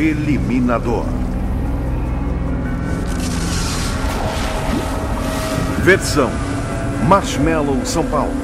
Eliminador. Versão Marshmallow São Paulo.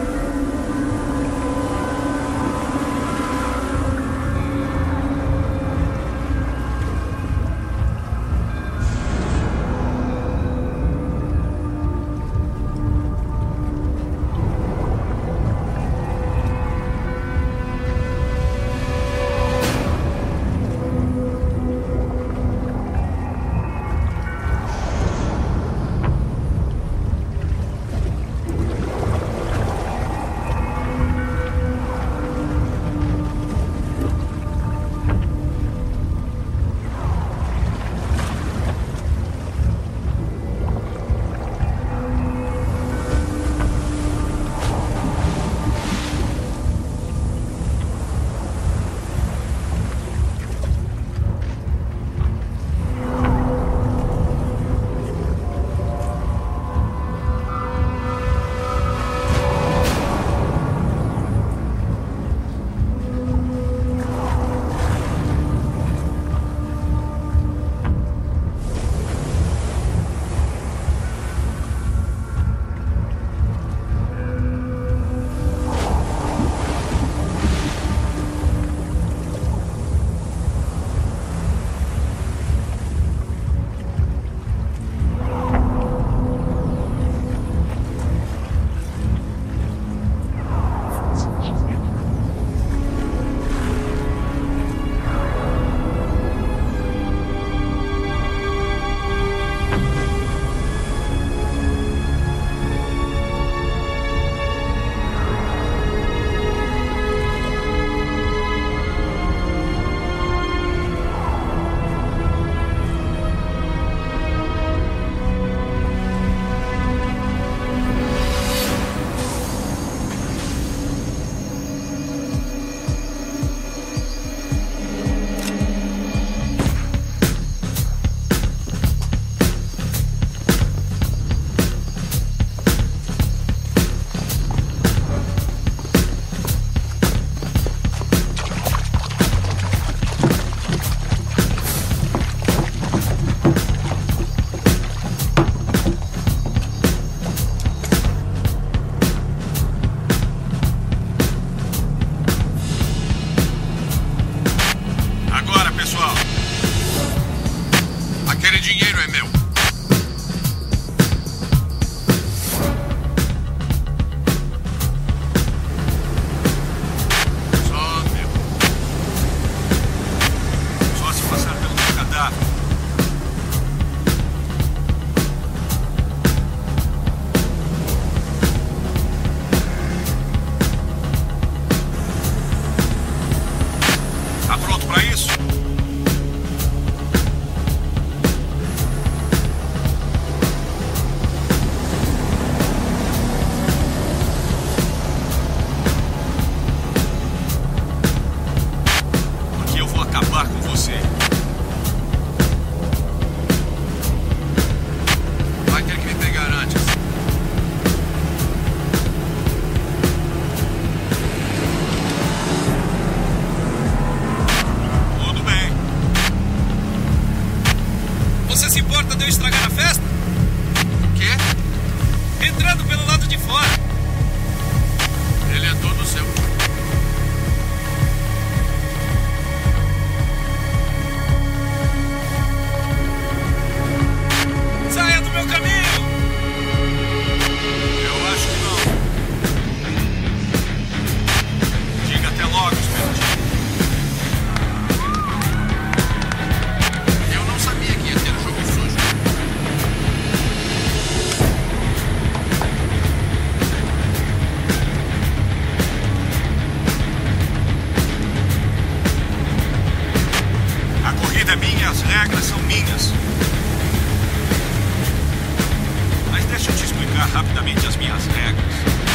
Rapidamente as minhas regras.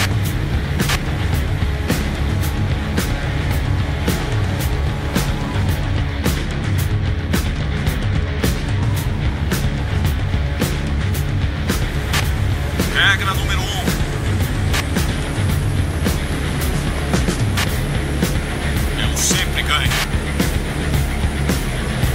Regra número 1. Eu sempre ganho.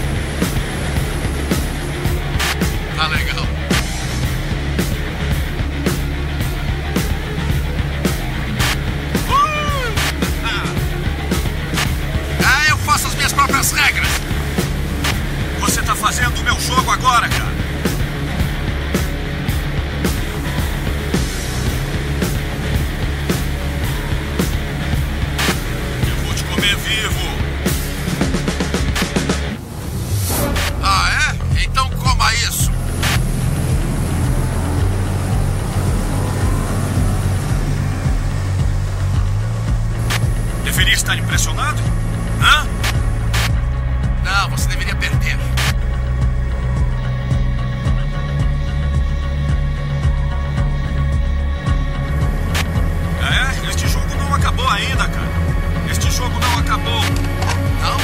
do meu jogo agora, cara. Eu vou te comer vivo. Ah, é? Então coma isso. Deveria estar impressionado? Hã? Não, você deveria perder. É, este jogo não acabou ainda, cara. Este jogo não acabou. Não?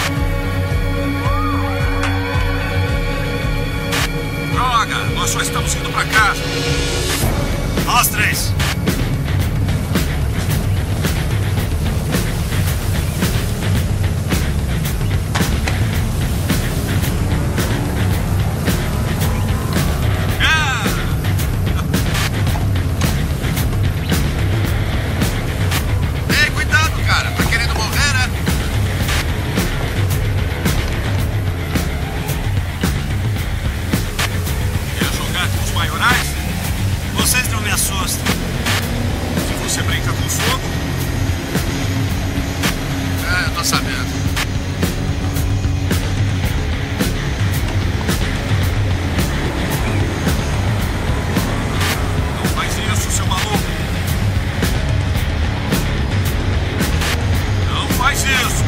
Droga, nós só estamos indo pra casa. Nós três. Ei, cuidado, cara. Tá querendo morrer, né? Quer jogar com os maiorais? Vocês não me assustam. Se você brinca com fogo, É, eu tô sabendo. não faz isso, seu maluco. Não faz isso.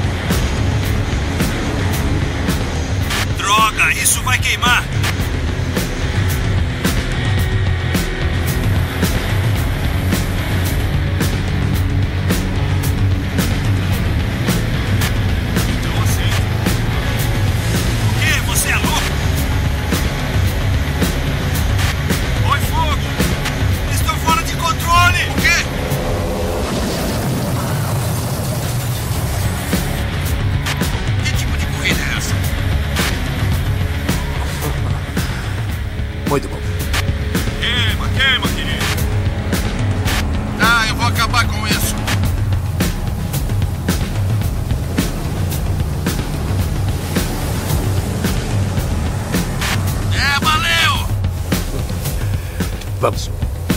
Droga, isso vai queimar. Então assim, O quê? Você é louco? põe fogo. Estou fora de controle. O quê? Que tipo de corrida é essa? Muito bom. Queima, queima, querido. Ah, eu vou acabar com isso. É, valeu! Vamos.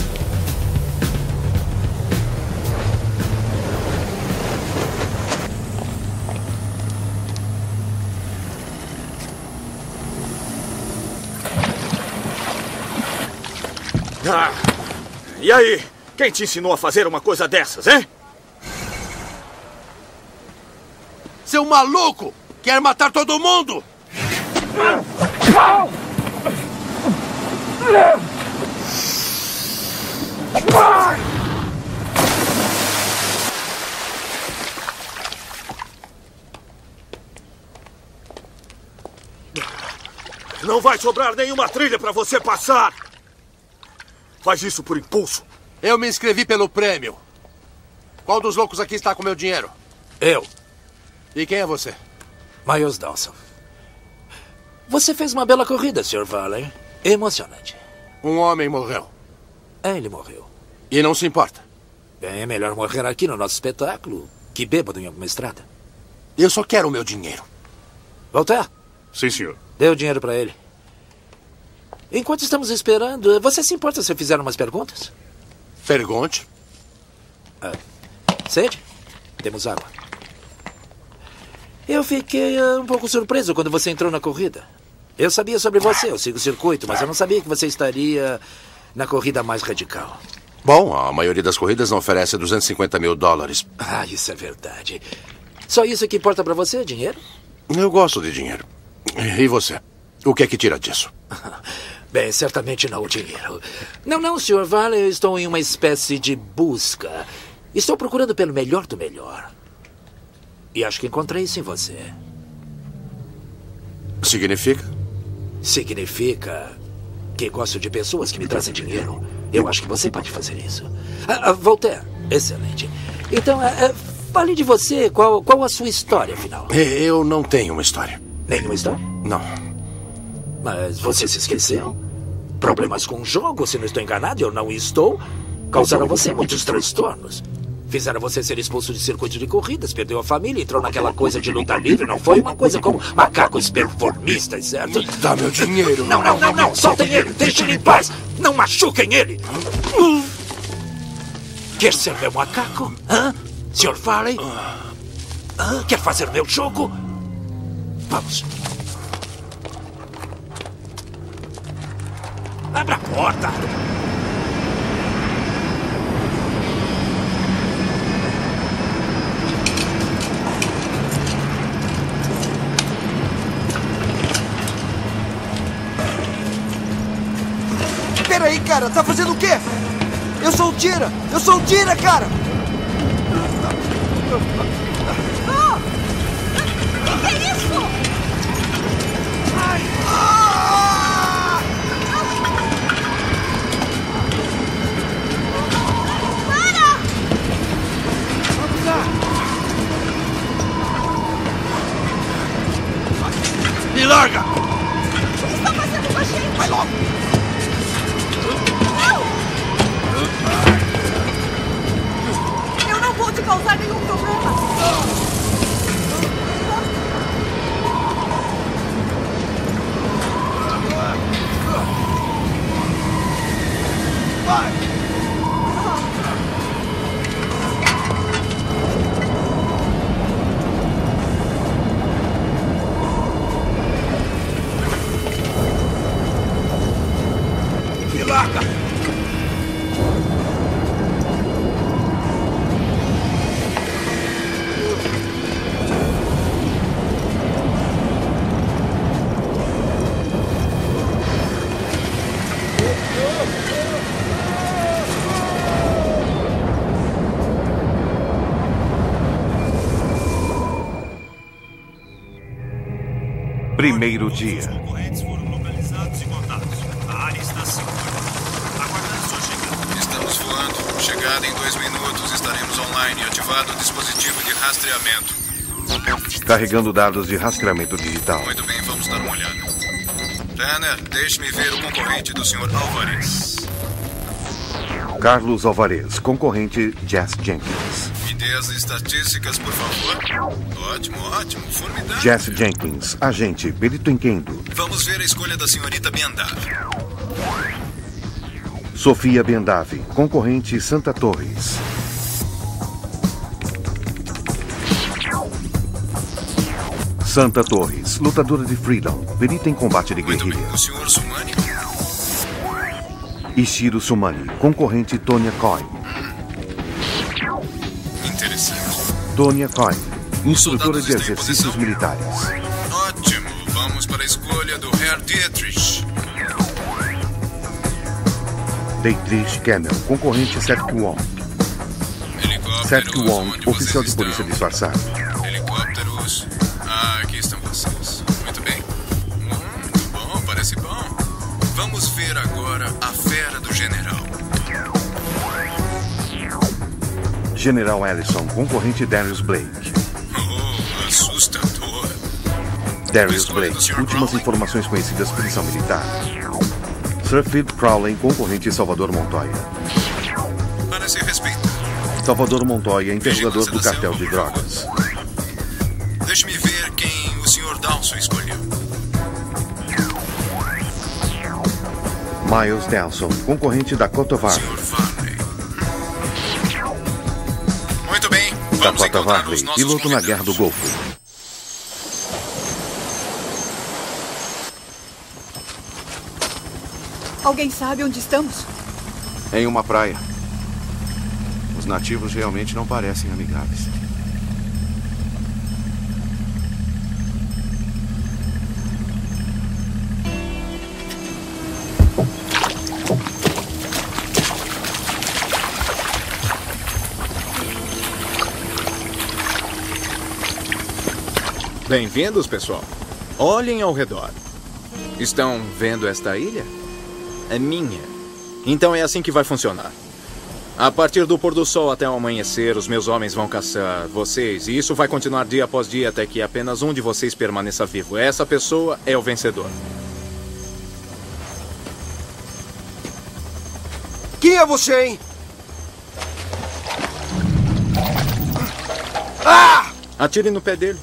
Ah, e aí? Quem te ensinou a fazer uma coisa dessas, hein? Seu maluco! Quer matar todo mundo! Não vai sobrar nenhuma trilha pra você passar. Faz isso por impulso. Eu me inscrevi pelo prêmio. Qual dos loucos aqui está com meu dinheiro? Eu, E quem é você? Miles Dawson. Você fez uma bela corrida, Sr. Valley. Emocionante. Um homem morreu. Ele morreu. E não se importa. Bem, é melhor morrer aqui no nosso espetáculo que bêbado em alguma estrada. Eu só quero o meu dinheiro. Voltaire, Sim, senhor. dê o dinheiro pra ele. Enquanto estamos esperando, você se importa se eu fizer umas perguntas? Pergunte. Sede? Temos água. Eu fiquei um pouco surpreso quando você entrou na corrida. Eu sabia sobre você, eu sigo o circuito, mas eu não sabia que você estaria na corrida mais radical. Bom, a maioria das corridas não oferece $250 mil. Ah, isso é verdade. Só isso que importa pra você, dinheiro? Eu gosto de dinheiro. E você? O que é que tira disso? Bem, certamente não o dinheiro. Não, Sr. Valley, eu estou em uma espécie de busca. Estou procurando pelo melhor do melhor. E acho que encontrei isso em você. Significa? Significa que gosto de pessoas que me trazem dinheiro. Eu acho que você pode fazer isso. Voltaire, excelente. Então, fale de você. Qual a sua história, afinal? Eu não tenho uma história. Nenhuma história? Não. Mas você se esqueceu? Problemas com o jogo, se não estou enganado, eu não estou. Causaram você muitos transtornos. Fizeram você ser expulso de circuito de corridas, perdeu a família, entrou naquela coisa de luta livre. Não foi uma coisa como macacos performistas, certo? Dá meu dinheiro. Não. Soltem ele. Deixem ele em paz. Não machuquem ele. Quer ser meu macaco? Hã? Sr. Farley? Hã? Quer fazer meu jogo? Vamos. Abra a porta. Peraí, cara, tá fazendo o quê? Eu sou o Tira, cara! O que é isso? Para! Vamos lá! Me larga! O que estão fazendo com a gente? Vai logo! Eu não vou te causar nenhum problema. Vai! Me larga! Primeiro dia. Os concorrentes foram localizados e contatos. A área está segura. Aguardando sua chegada. Estamos voando. Chegada em 2 minutos. Estaremos online. Ativado o dispositivo de rastreamento. Carregando dados de rastreamento digital. Muito bem, vamos dar uma olhada. Tanner, deixe-me ver o concorrente do Sr. Alvarez. Carlos Alvarez, concorrente Jess Jenkins. Me dê as estatísticas, por favor. Ótimo, formidável. Jess Jenkins, agente perito em Kendo. Vamos ver a escolha da senhorita Bendavi. Sofia Bendavi, concorrente Santa Torres. Santa Torres, lutadora de Freedom, perita em combate de Muito guerrilha. bem, o Sr. Sumani. Ishiro Sumani, concorrente Tonya Coyne. Interessante. Tonya Coyne, instrutora de exercícios militares. Ótimo, vamos para a escolha do Herr Dietrich. Dietrich Kemmel, concorrente Seth Wong. Helicópteros, Seth Wong, onde oficial vocês de polícia estão? disfarçado. Helicópteros. Ah, aqui estão vocês. Muito bem. Muito bom, parece bom. Vamos ver agora a fera do general. General Ellison, concorrente Darius Blake. Oh, assustador. Darius Blake, últimas informações conhecidas polícia militar. Sir Philip Crowley, concorrente Salvador Montoya. Parece respeitar. Salvador Montoya, interrogador do cartel de drogas. Deixe-me ver quem o Sr. Dawson escolheu. Miles Dawson, concorrente Dakota Varley. Sr. Varley. Muito bem, vamos Dakota encontrar Varley, os nossos piloto na Guerra do convidados. Golfo. Alguém sabe onde estamos? Em uma praia. Os nativos realmente não parecem amigáveis. Bem-vindos, pessoal. Olhem ao redor. Estão vendo esta ilha? É minha. Então é assim que vai funcionar. A partir do pôr do sol até o amanhecer, os meus homens vão caçar vocês. E isso vai continuar dia após dia até que apenas um de vocês permaneça vivo. Essa pessoa é o vencedor. Quem é você, hein? Atire no pé dele.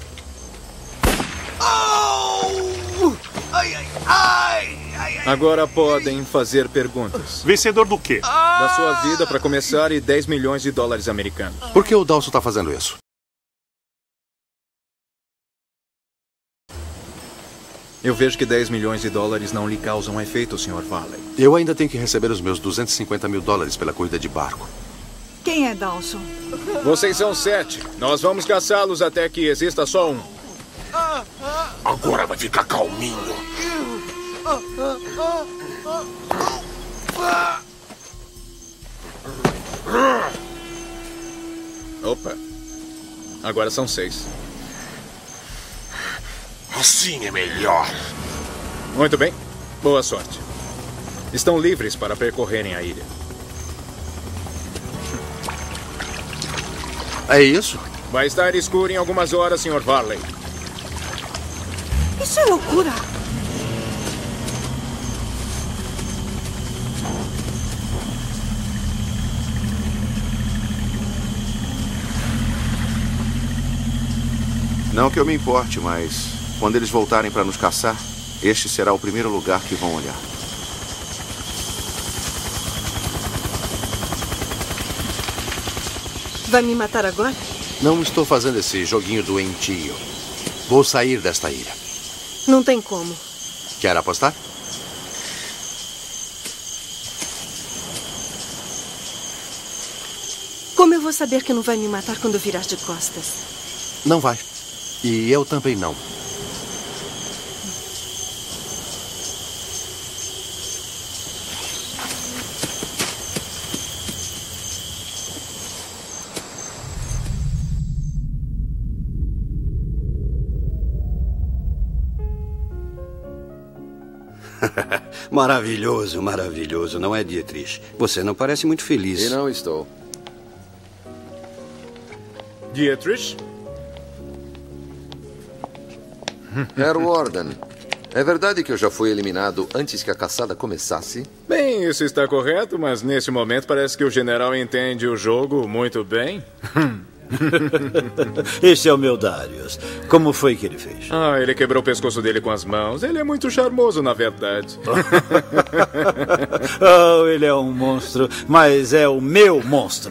Agora podem fazer perguntas. Vencedor do quê? Da sua vida, para começar, e 10 milhões de dólares americanos. Por que o Dawson está fazendo isso? Eu vejo que 10 milhões de dólares não lhe causam efeito, Sr. Valley. Eu ainda tenho que receber os meus 250 mil dólares pela corrida de barco. Quem é Dawson? Vocês são 7. Nós vamos caçá-los até que exista só um. Agora vai ficar calminho. Opa. Agora são 6. Assim é melhor. Muito bem. Boa sorte. Estão livres para percorrerem a ilha. É isso? Vai estar escuro em algumas horas, Sr. Varley. Isso é loucura. Não que eu me importe, mas quando eles voltarem para nos caçar, este será o primeiro lugar que vão olhar. Vai me matar agora? Não estou fazendo esse joguinho doentio. Vou sair desta ilha. Não tem como. Quer apostar? Como eu vou saber que não vai me matar quando eu virar de costas? Não vai. E eu também não. Maravilhoso, maravilhoso, não é, Dietrich? Você não parece muito feliz. E não estou. Dietrich? Herr Warden, é verdade que eu já fui eliminado antes que a caçada começasse? Bem, isso está correto, mas nesse momento parece que o general entende o jogo muito bem. Esse é o meu Darius. Como foi que ele fez? Ele quebrou o pescoço dele com as mãos. Ele é muito charmoso, na verdade. Ele é um monstro, mas é o meu monstro.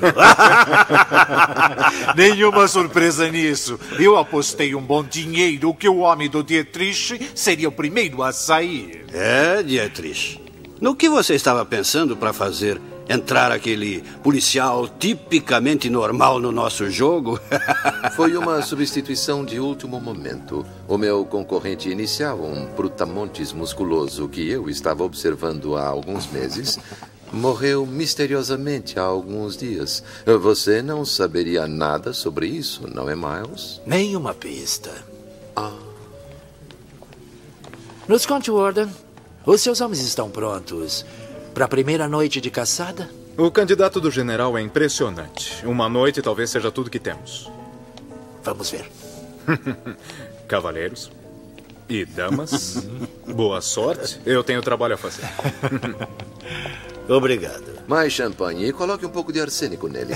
Nenhuma surpresa nisso. Eu apostei um bom dinheiro que o homem do Dietrich seria o primeiro a sair. É, Dietrich. No que você estava pensando para fazer entrar aquele policial tipicamente normal no nosso jogo? Foi uma substituição de último momento. O meu concorrente inicial, um brutamontes musculoso que eu estava observando há alguns meses, morreu misteriosamente há alguns dias. Você não saberia nada sobre isso, não é, Miles? Nenhuma pista. Nos conte, Warden. Os seus homens estão prontos para a primeira noite de caçada? O candidato do general é impressionante. Uma noite talvez seja tudo que temos. Vamos ver. Cavaleiros e damas, boa sorte. Eu tenho trabalho a fazer. Obrigado. Mais champanhe e coloque um pouco de arsênico nele.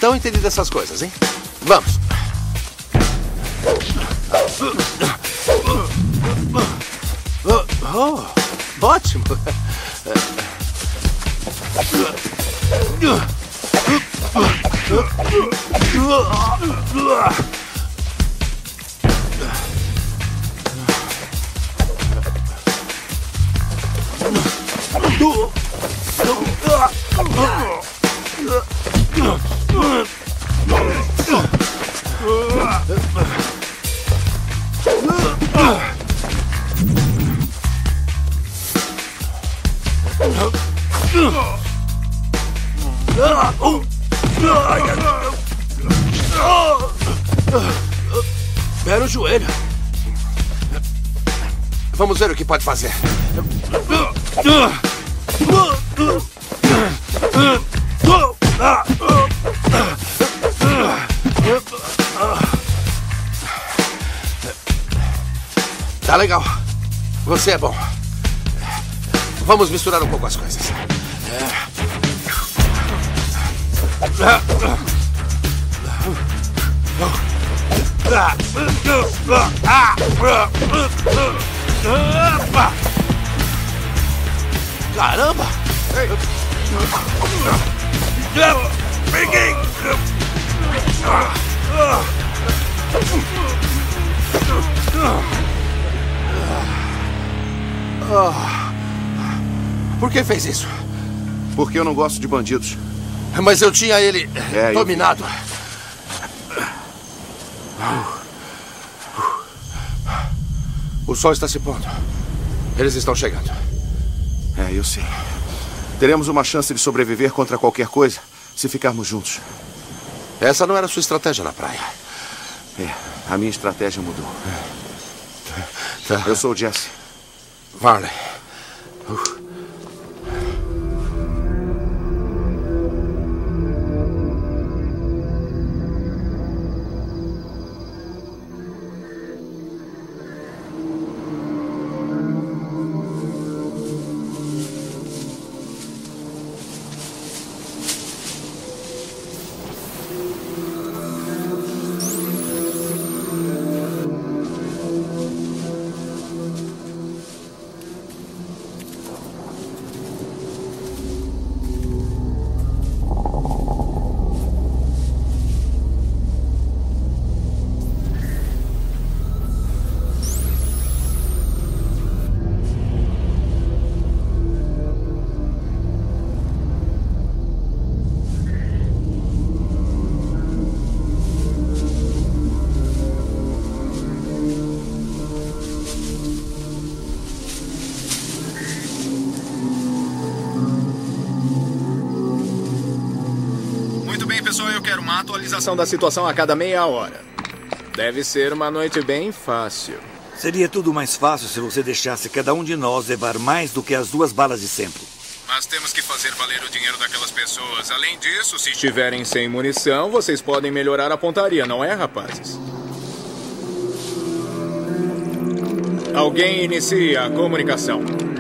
Então entendi dessas coisas, hein? Vamos. Ótimo. Era o joelho. Vamos ver o que pode fazer. Tá legal. Você é bom. Vamos misturar um pouco as coisas. Caramba! Peguei! Por que fez isso? Porque eu não gosto de bandidos. Mas eu tinha ele dominado. O sol está se pondo. Eles estão chegando. Eu sei. Teremos uma chance de sobreviver contra qualquer coisa se ficarmos juntos. Essa não era a sua estratégia na praia. A minha estratégia mudou. Tá. Eu sou o Jesse. Varley. Pessoal, eu quero uma atualização da situação a cada meia hora. Deve ser uma noite bem fácil. Seria tudo mais fácil se você deixasse cada um de nós levar mais do que as 2 balas de sempre. Mas temos que fazer valer o dinheiro daquelas pessoas. Além disso, se estiverem sem munição, vocês podem melhorar a pontaria, não é, rapazes? Alguém inicia a comunicação.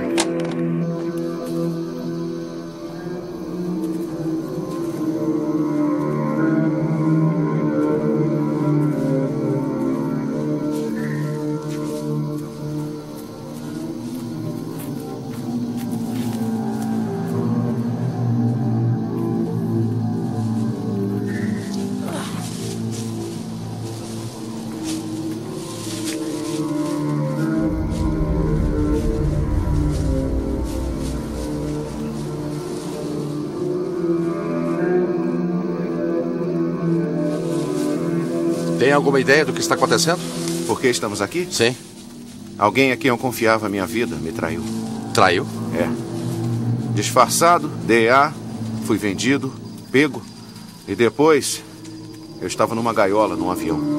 Tem alguma ideia do que está acontecendo? Por que estamos aqui? Sim. Alguém a quem eu confiava a minha vida me traiu. Traiu? Disfarçado, DEA, fui vendido, pego. E depois, eu estava numa gaiola, num avião.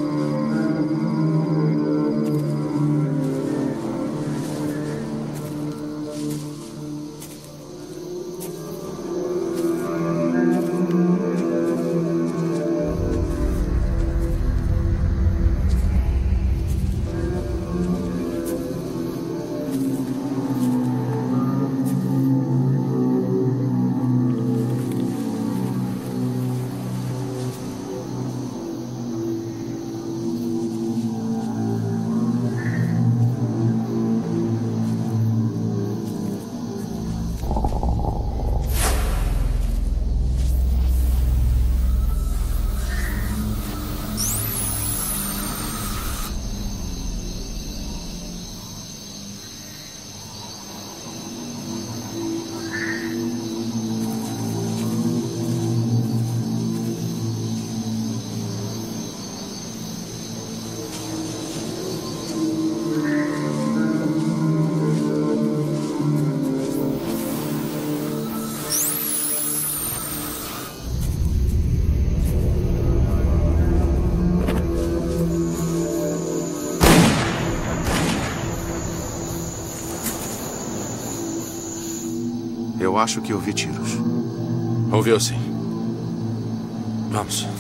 Eu acho que ouvi tiros. Ouviu sim. Vamos.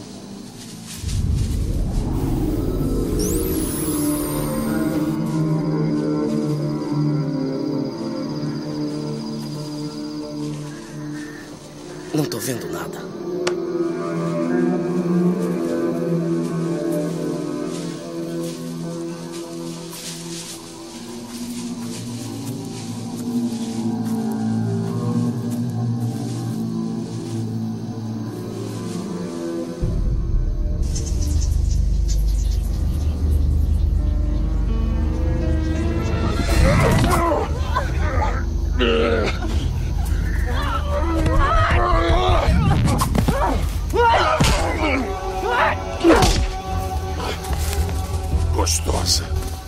Não tô vendo nada. Gostosa.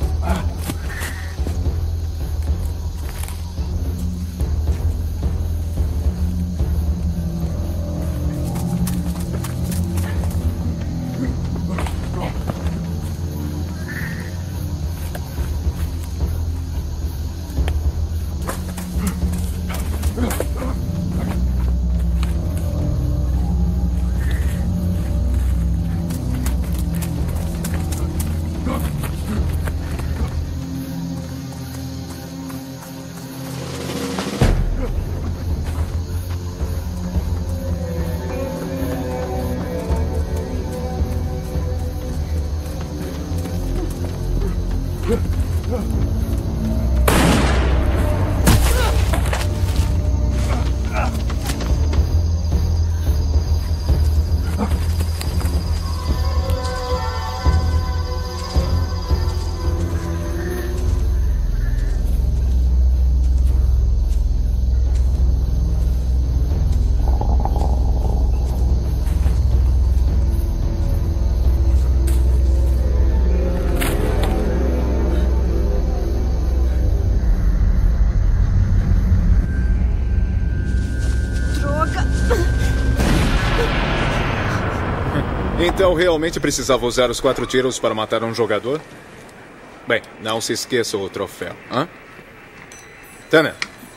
Então realmente precisava usar os 4 tiros para matar um jogador? Bem, não se esqueça o troféu, hã? Tanner,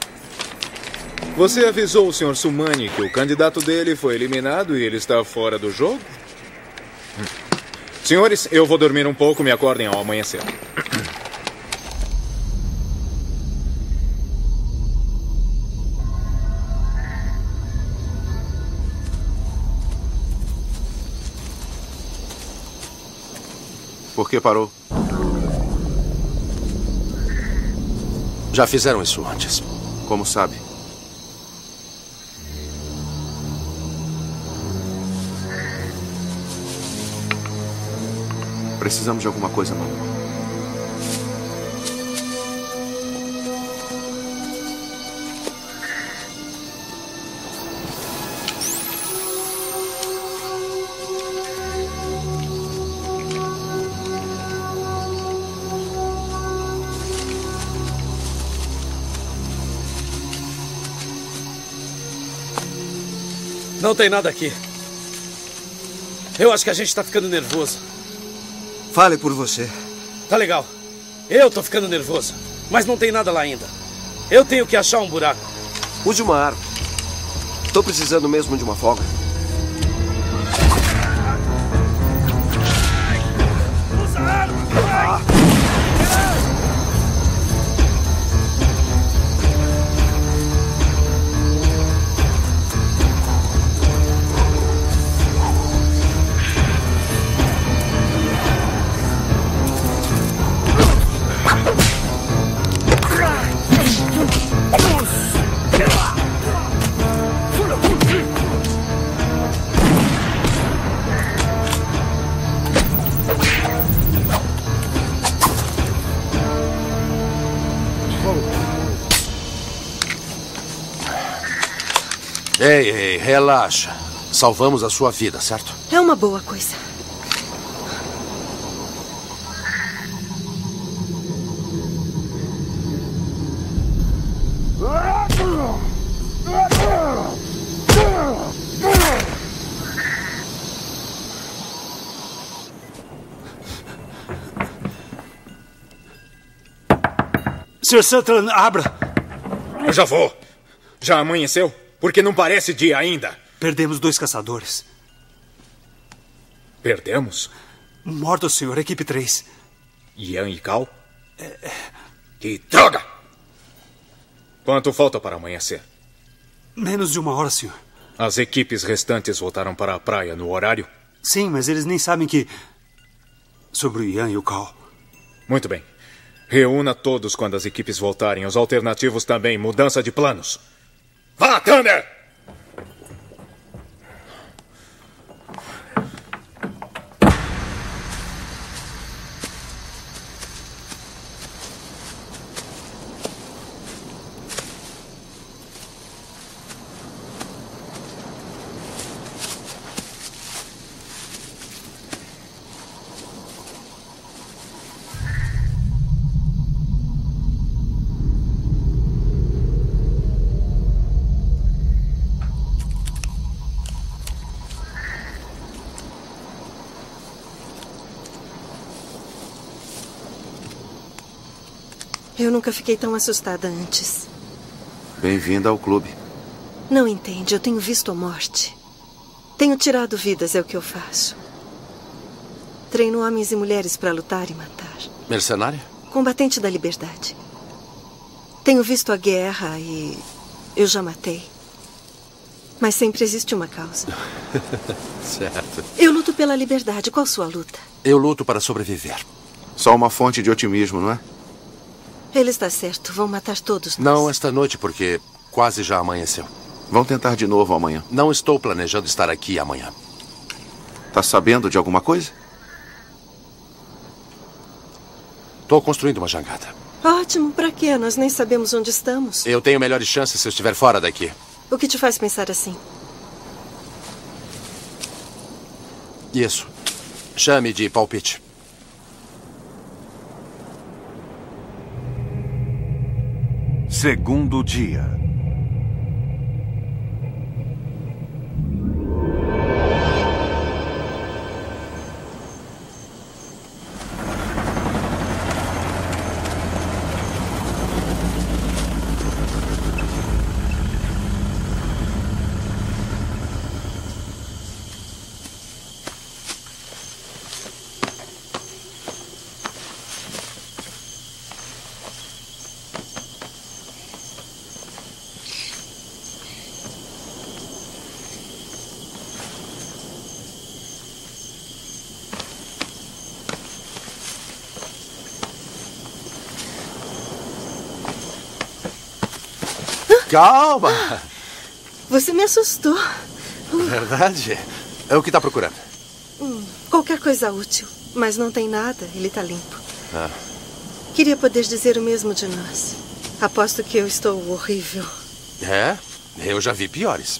você avisou o Sr. Sumani que o candidato dele foi eliminado e ele está fora do jogo? Senhores, eu vou dormir um pouco, me acordem ao amanhecer. Por que parou? Já fizeram isso antes. Como sabe? Precisamos de alguma coisa nova. Não tem nada aqui. Eu acho que a gente tá ficando nervoso. Fale por você. Tá legal. Eu tô ficando nervoso. Mas não tem nada lá ainda. Eu tenho que achar um buraco. Use uma arma. Tô precisando mesmo de uma folga. Usa a arma! Ei, relaxa. Salvamos a sua vida, certo? É uma boa coisa. Sr. Sutherland, abra. Eu já vou. Já amanheceu? Porque não parece dia ainda. Perdemos 2 caçadores. Perdemos? Mortos, senhor. Equipe 3. Ian e Cal? Que droga! Quanto falta para amanhecer? Menos de 1 hora, senhor. As equipes restantes voltaram para a praia no horário? Sim, mas eles nem sabem que... sobre o Ian e o Cal. Muito bem. Reúna todos quando as equipes voltarem. Os alternativos também. Mudança de planos. Vá, Tanner! Eu nunca fiquei tão assustada antes. Bem-vinda ao clube. Não entende, eu tenho visto a morte. Tenho tirado vidas, é o que eu faço. Treino homens e mulheres para lutar e matar. Mercenária? Combatente da liberdade. Tenho visto a guerra e eu já matei. Mas sempre existe uma causa. Certo. Eu luto pela liberdade. Qual sua luta? Eu luto para sobreviver. Só uma fonte de otimismo, não é? Ele está certo. Vão matar todos nós. Não esta noite, porque quase já amanheceu. Vão tentar de novo amanhã. Não estou planejando estar aqui amanhã. Tá sabendo de alguma coisa? Estou construindo uma jangada. Ótimo. Para quê? Nós nem sabemos onde estamos. Eu tenho melhores chances se eu estiver fora daqui. O que te faz pensar assim? Isso. Chame de palpite. Segundo dia. Calma! Você me assustou. Verdade? É o que está procurando? Qualquer coisa útil. Mas não tem nada. Ele está limpo. Ah. Queria poder dizer o mesmo de nós. Aposto que eu estou horrível. É? Eu já vi piores.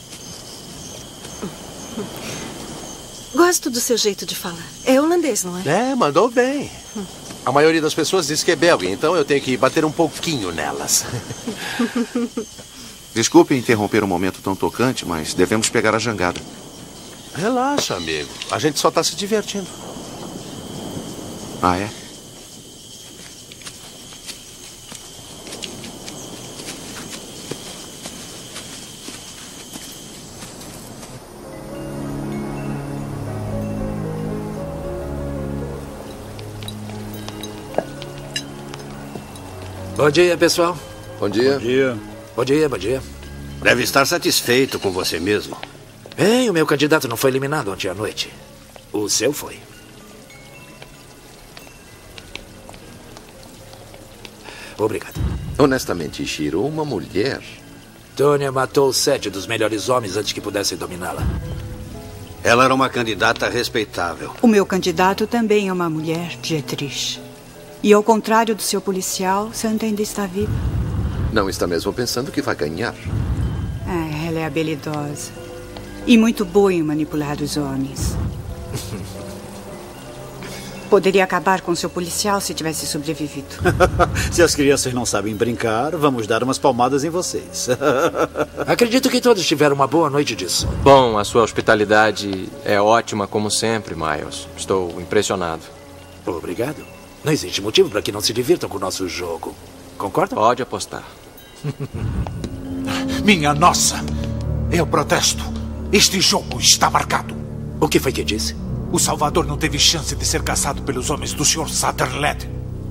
Gosto do seu jeito de falar. É holandês, não é? É, mandou bem. A maioria das pessoas diz que é belga, então eu tenho que bater um pouquinho nelas. Desculpe interromper um momento tão tocante, mas devemos pegar a jangada. Relaxa, amigo. A gente só está se divertindo. Ah, é? Bom dia, pessoal. Bom dia. Bom dia. Bom dia, bom dia. Deve estar satisfeito com você mesmo. Ei, o meu candidato não foi eliminado ontem à noite. O seu foi. Obrigado. Honestamente, Ishiro, uma mulher... Tônia matou 7 dos melhores homens antes que pudessem dominá-la. Ela era uma candidata respeitável. O meu candidato também é uma mulher, Dietrich. E ao contrário do seu policial, Santa ainda está viva. Não está mesmo pensando que vai ganhar? Ela é habilidosa. E muito boa em manipular os homens. Poderia acabar com seu policial se tivesse sobrevivido. Se as crianças não sabem brincar, vamos dar umas palmadas em vocês. Acredito que todos tiveram uma boa noite de sono. Bom, a sua hospitalidade é ótima como sempre, Miles. Estou impressionado. Obrigado. Não existe motivo para que não se divirtam com o nosso jogo. Concorda? Pode apostar. Minha nossa! Eu protesto. Este jogo está marcado. O que foi que disse? O Salvador não teve chance de ser caçado pelos homens do Sr. Sutherland.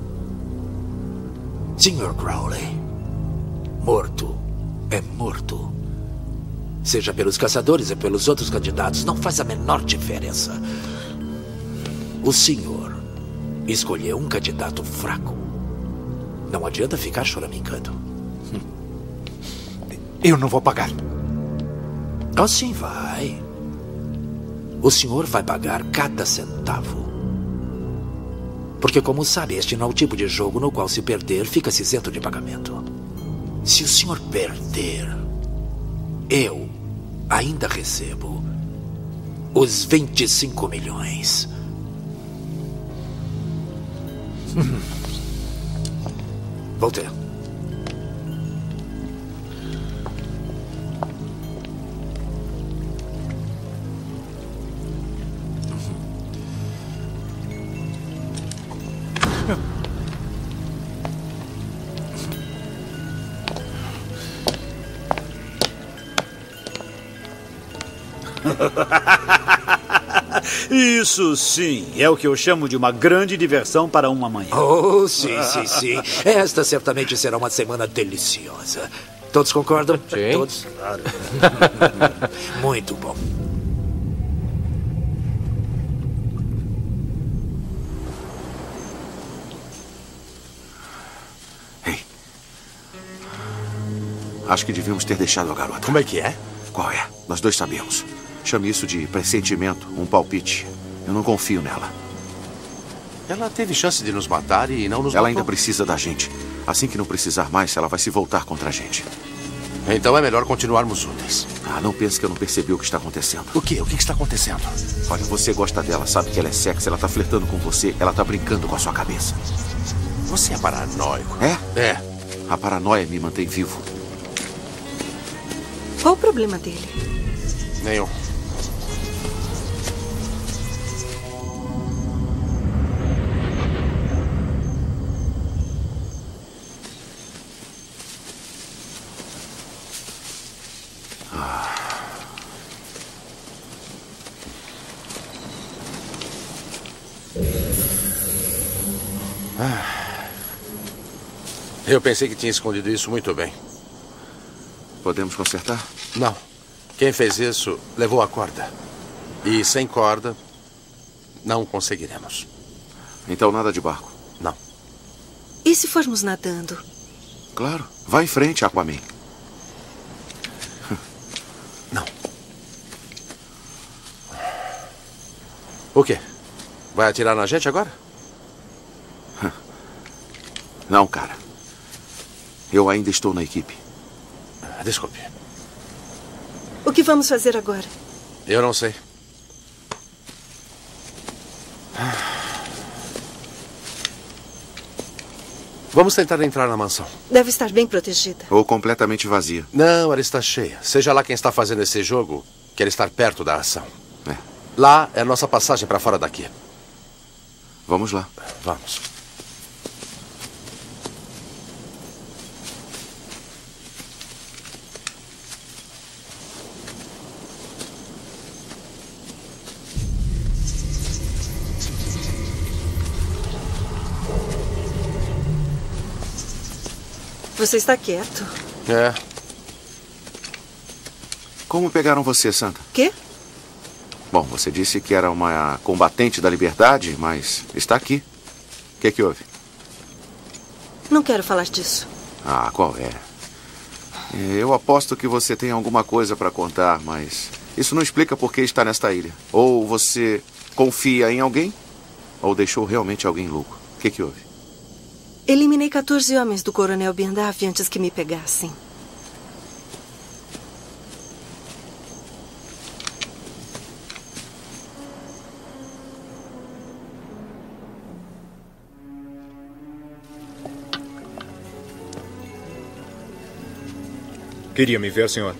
Sr. Crowley, morto é morto. Seja pelos caçadores ou pelos outros candidatos, não faz a menor diferença. O senhor escolheu um candidato fraco. Não adianta ficar choramingando. Eu não vou pagar. Oh, sim, vai. O senhor vai pagar cada centavo. Porque, como sabe, este não é o tipo de jogo no qual, se perder, fica-se isento de pagamento. Se o senhor perder, eu ainda recebo os 25 milhões. Voltaire. Isso sim, é o que eu chamo de uma grande diversão para uma manhã. Oh, sim, sim, sim. Esta certamente será uma semana deliciosa. Todos concordam? Sim. Todos? Claro. Muito bom. Acho que devíamos ter deixado a garota. Como é que é? Qual é? Nós dois sabemos. Chame isso de pressentimento, um palpite. Eu não confio nela. Ela teve chance de nos matar e não nos matou. Ela ainda precisa da gente. Assim que não precisar mais, ela vai se voltar contra a gente. Então é melhor continuarmos úteis. Ah, não pense que eu não percebi o que está acontecendo. O quê? O que está acontecendo? Olha, você gosta dela, sabe que ela é sexy, ela está flertando com você, ela está brincando com a sua cabeça. Você é paranoico. É? É. A paranoia me mantém vivo. Qual o problema dele? Nenhum. Eu pensei que tinha escondido isso muito bem. Podemos consertar? Não. Quem fez isso levou a corda. E sem corda, não conseguiremos. Então nada de barco? Não. E se formos nadando? Claro. Vá em frente, Aquaman. Não. O quê? Vai atirar na gente agora? Não, cara. Eu ainda estou na equipe. Desculpe. O que vamos fazer agora? Eu não sei. Vamos tentar entrar na mansão. Deve estar bem protegida. Ou completamente vazia. Não, ela está cheia. Seja lá quem está fazendo esse jogo, quer estar perto da ação. É. Lá é a nossa passagem para fora daqui. Vamos lá. Vamos. Você está quieto. É. Como pegaram você, Santa? Quê? Bom, você disse que era uma combatente da liberdade, mas está aqui. O que é que houve? Não quero falar disso. Ah, qual é? Eu aposto que você tem alguma coisa para contar, mas isso não explica por que está nesta ilha. Ou você confia em alguém, ou deixou realmente alguém louco. O que é que houve? Eliminei 14 homens do Coronel Biendav antes que me pegassem. Queria me ver, senhor.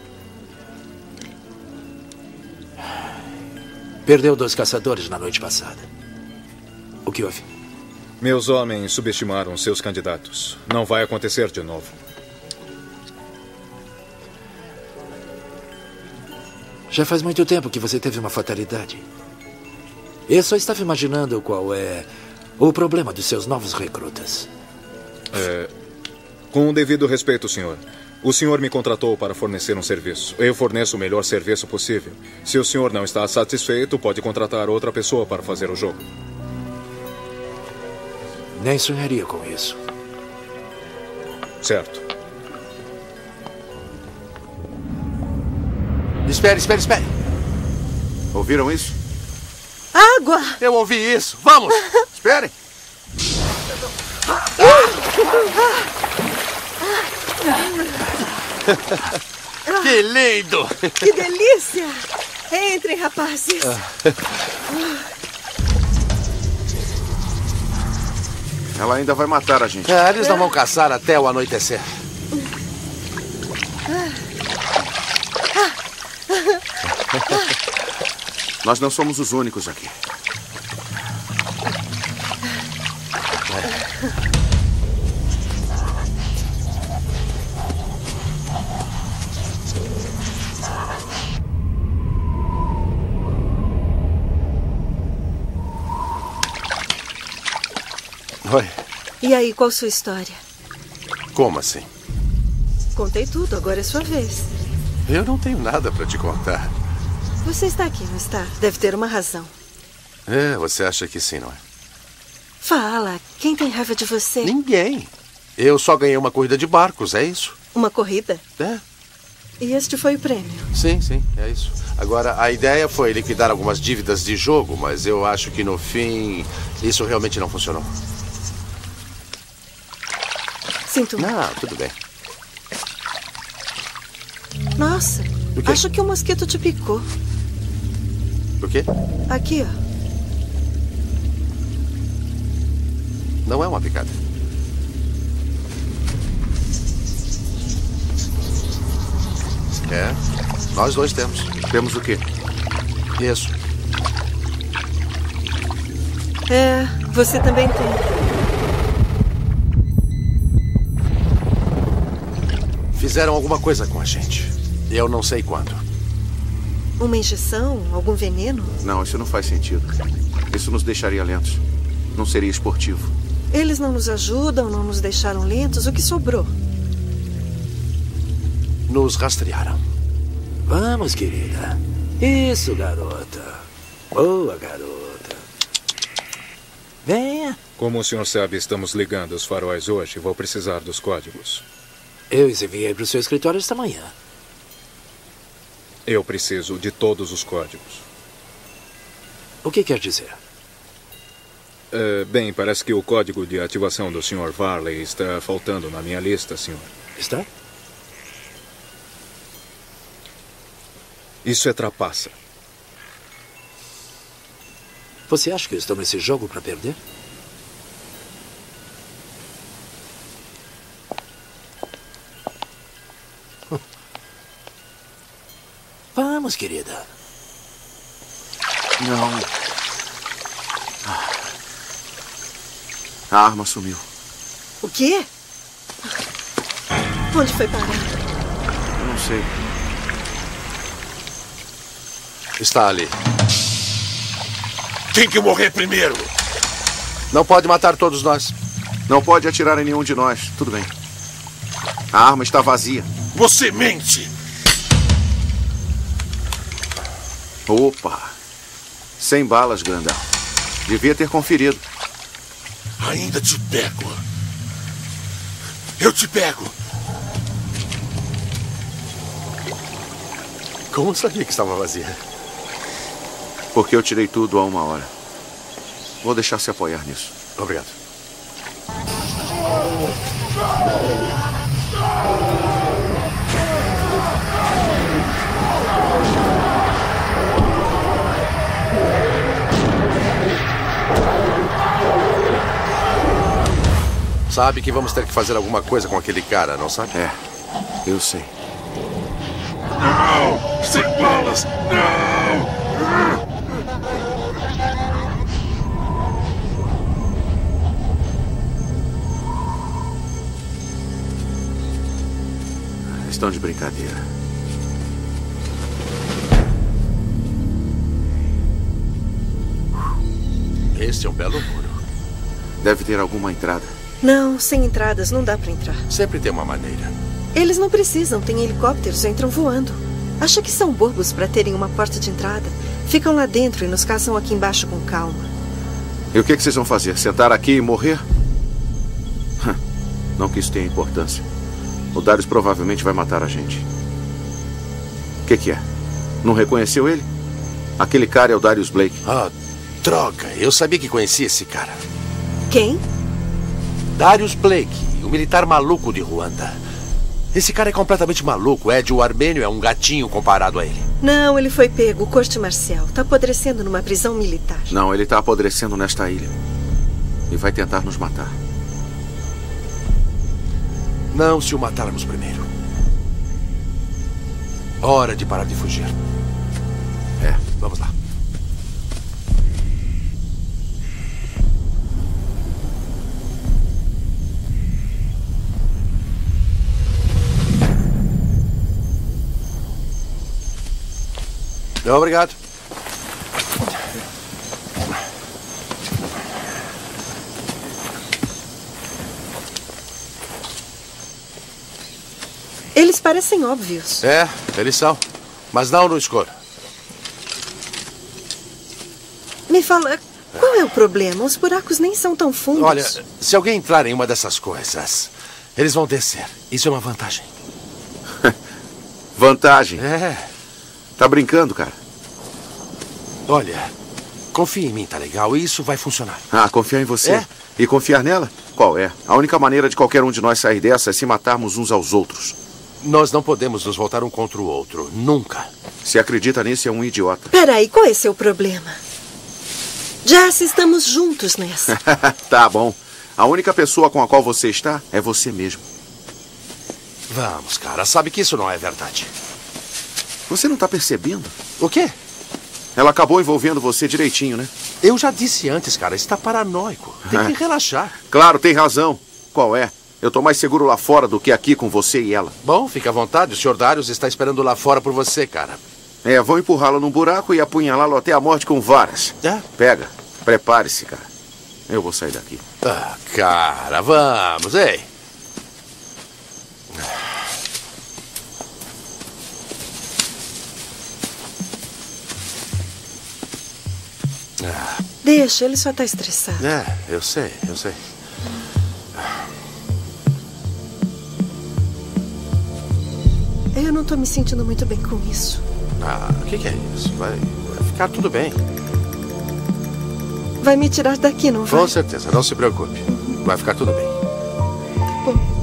Perdeu 2 caçadores na noite passada. O que houve? Meus homens subestimaram seus candidatos. Não vai acontecer de novo. Já faz muito tempo que você teve uma fatalidade. Eu só estava imaginando qual é o problema dos seus novos recrutas. Com o devido respeito, senhor. O senhor me contratou para fornecer um serviço. Eu forneço o melhor serviço possível. Se o senhor não está satisfeito, pode contratar outra pessoa para fazer o jogo. Nem sonharia com isso. Certo. Espere. Ouviram isso? Água! Eu ouvi isso. Vamos! Esperem! Que lindo! Que delícia! Entrem, rapazes. Ela ainda vai matar a gente. Eles não vão caçar até o anoitecer. Nós não somos os únicos aqui. Oi. E aí, qual sua história? Como assim? Contei tudo, agora é sua vez. Eu não tenho nada para te contar. Você está aqui, não está? Deve ter uma razão. Você acha que sim, não é? Fala, quem tem raiva de você? Ninguém. Eu só ganhei uma corrida de barcos, é isso? Uma corrida? É. E este foi o prêmio? Sim, é isso. Agora, a ideia foi liquidar algumas dívidas de jogo, mas eu acho que no fim isso realmente não funcionou. Sinto muito. Não, tudo bem. Nossa, acho que o mosquito te picou. O quê? Aqui, ó. Não é uma picada. Nós dois temos. Temos o quê? Isso. Você também tem. Fizeram alguma coisa com a gente. Eu não sei quando. Uma injeção? Algum veneno? Não, isso não faz sentido. Isso nos deixaria lentos. Não seria esportivo. Eles não nos ajudam, não nos deixaram lentos. O que sobrou? Nos rastrearam. Vamos, querida. Isso, garota. Boa, garota. Venha. Como o senhor sabe, estamos ligando os faróis hoje. Vou precisar dos códigos. Eu os enviei para o seu escritório esta manhã. Eu preciso de todos os códigos. O que quer dizer? Bem, parece que o código de ativação do Sr. Varley está faltando na minha lista, senhor. Está? Isso é trapaça. Você acha que eu estou nesse jogo para perder? Vamos, querida. Não. A arma sumiu. O quê? Onde foi parar? Eu não sei. Está ali. Tem que morrer primeiro. Não pode matar todos nós. Não pode atirar em nenhum de nós. Tudo bem. A arma está vazia. Você mente. Opa. 100 balas, grandão. Devia ter conferido. Ainda te pego. Eu te pego. Como sabia que estava vazia? Porque eu tirei tudo há 1 hora. Vou deixar se apoiar nisso. Obrigado. Sabe que vamos ter que fazer alguma coisa com aquele cara, não sabe? Eu sei. Não! 100 balas! Não! Estão de brincadeira. Este é um belo muro. Deve ter alguma entrada. Não, sem entradas não dá pra entrar. Sempre tem uma maneira. Eles não precisam, tem helicópteros, entram voando. Acha que são bobos pra terem uma porta de entrada? Ficam lá dentro e nos caçam aqui embaixo com calma. E o que vocês vão fazer? Sentar aqui e morrer? Não que isso tenha importância. O Darius provavelmente vai matar a gente. O que é? Não reconheceu ele? Aquele cara é o Darius Blake. Ah, droga. Eu sabia que conhecia esse cara. Quem? Darius Blake, o militar maluco de Ruanda. Esse cara é completamente maluco. Ed, o armênio, é um gatinho comparado a ele. Não, ele foi pego, corte marcial. Tá apodrecendo numa prisão militar. Não, ele tá apodrecendo nesta ilha. E vai tentar nos matar. Não se o matarmos primeiro. Hora de parar de fugir. Vamos lá. Obrigado. Eles parecem óbvios. É, eles são. Mas não no escuro. Me fala, qual é o problema? Os buracos nem são tão fundos. Olha, se alguém entrar em uma dessas coisas, eles vão descer. Isso é uma vantagem. Vantagem? É. Tá brincando, cara? Olha, confia em mim, tá legal? Isso vai funcionar. Ah, confiar em você? É? E confiar nela? Qual é? A única maneira de qualquer um de nós sair dessa é se matarmos uns aos outros. Nós não podemos nos voltar um contra o outro. Nunca. Se acredita nisso, é um idiota. Peraí, qual é seu problema? Jesse, estamos juntos nessa. Tá bom. A única pessoa com a qual você está é você mesmo. Vamos, cara. Sabe que isso não é verdade. Você não tá percebendo? O quê? Ela acabou envolvendo você direitinho, né? Eu já disse antes, cara. Está paranoico. Tem que relaxar. Claro, tem razão. Qual é? Eu tô mais seguro lá fora do que aqui com você e ela. Bom, fica à vontade. O Sr. Darius está esperando lá fora por você, cara. Vão empurrá-lo num buraco e apunhalá-lo até a morte com varas. Pega. Prepare-se, cara. Eu vou sair daqui. Ah, cara, vamos. Ei. Deixa, ele só tá estressado. Eu sei. Eu não tô me sentindo muito bem com isso. O que é isso? Vai ficar tudo bem. Vai me tirar daqui, não vai? Com certeza, não se preocupe. Vai ficar tudo bem. Bom.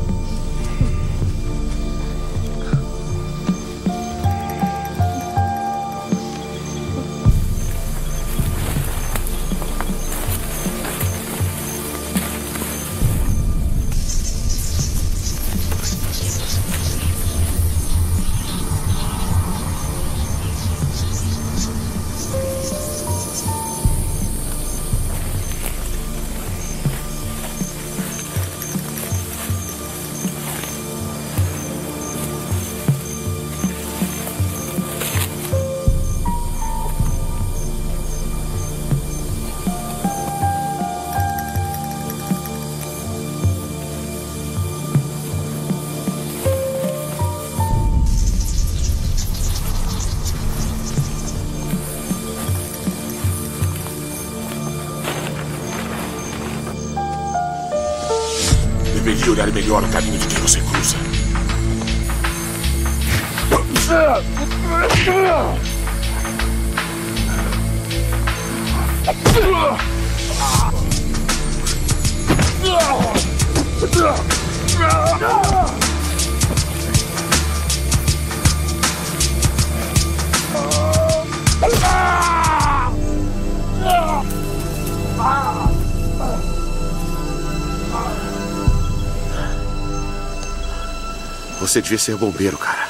Deveria olhar melhor o caminho de que você cruza. Você devia ser bombeiro, cara.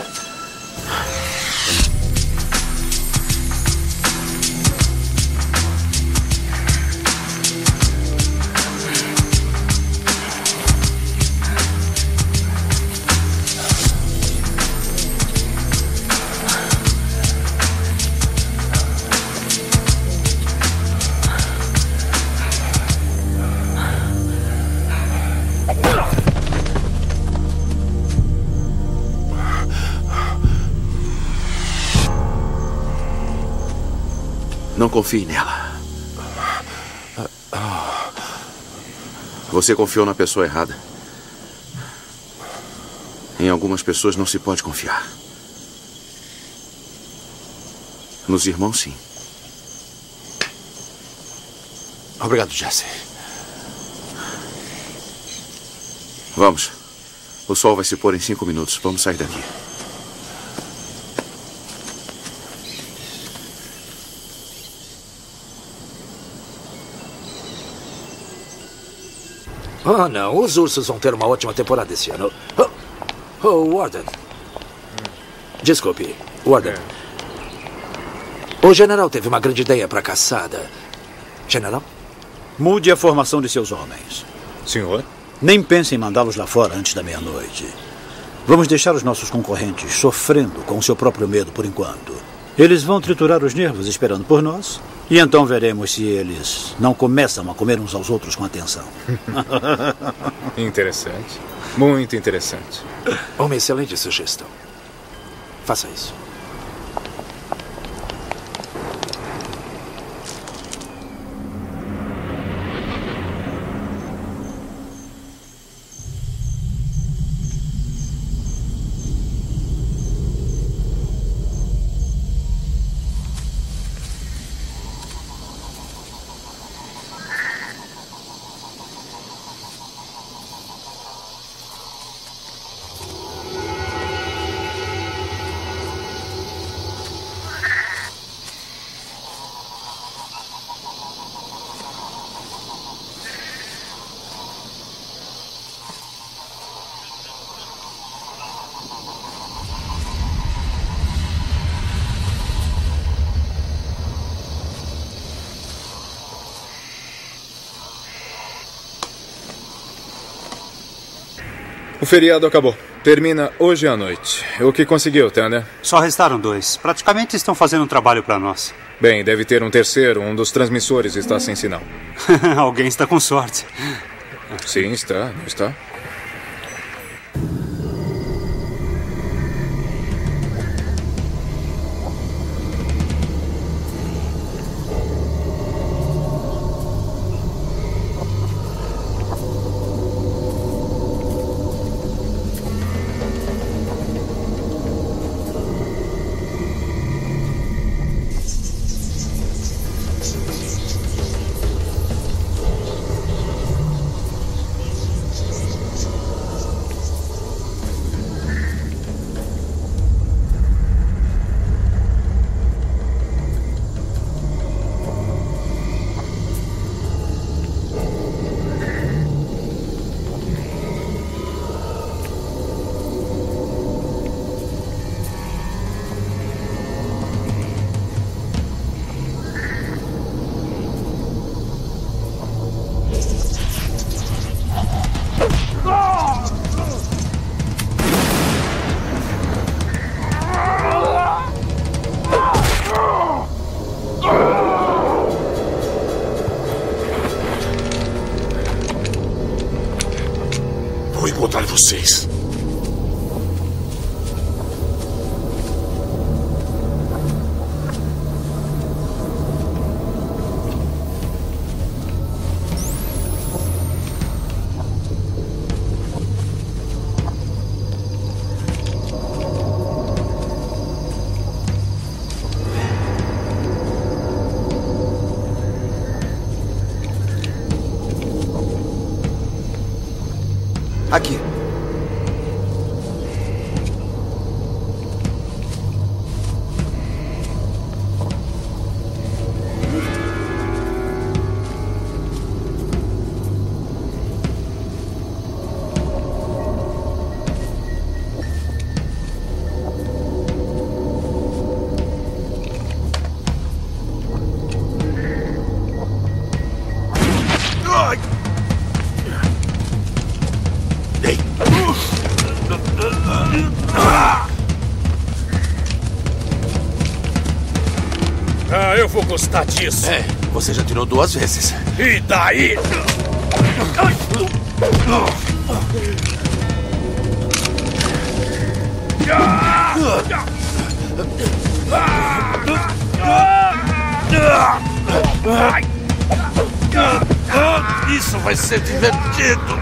Não confie nela. Você confiou na pessoa errada. Em algumas pessoas não se pode confiar. Nos irmãos, sim. Obrigado, Jesse. Vamos. O sol vai se pôr em 5 minutos. Vamos sair daqui. Oh, não. Os ursos vão ter uma ótima temporada esse ano. Oh, Warden. Desculpe, Warden. O general teve uma grande ideia para a caçada. General? Mude a formação de seus homens. Senhor? Nem pense em mandá-los lá fora antes da meia-noite. Vamos deixar os nossos concorrentes sofrendo com o seu próprio medo por enquanto. Eles vão triturar os nervos esperando por nós. E então veremos se eles não começam a comer uns aos outros com atenção. Interessante. Muito interessante. Uma excelente sugestão. Faça isso. O feriado acabou. Termina hoje à noite. O que conseguiu, Tanner? Só restaram 2. Praticamente estão fazendo um trabalho para nós. Bem, deve ter um terceiro. Um dos transmissores está sem sinal. Alguém está com sorte. Sim, está. Não está? Vou encontrar vocês. Aqui. Ah, eu vou gostar disso. É, você já tirou 2 vezes. E daí? Isso vai ser divertido.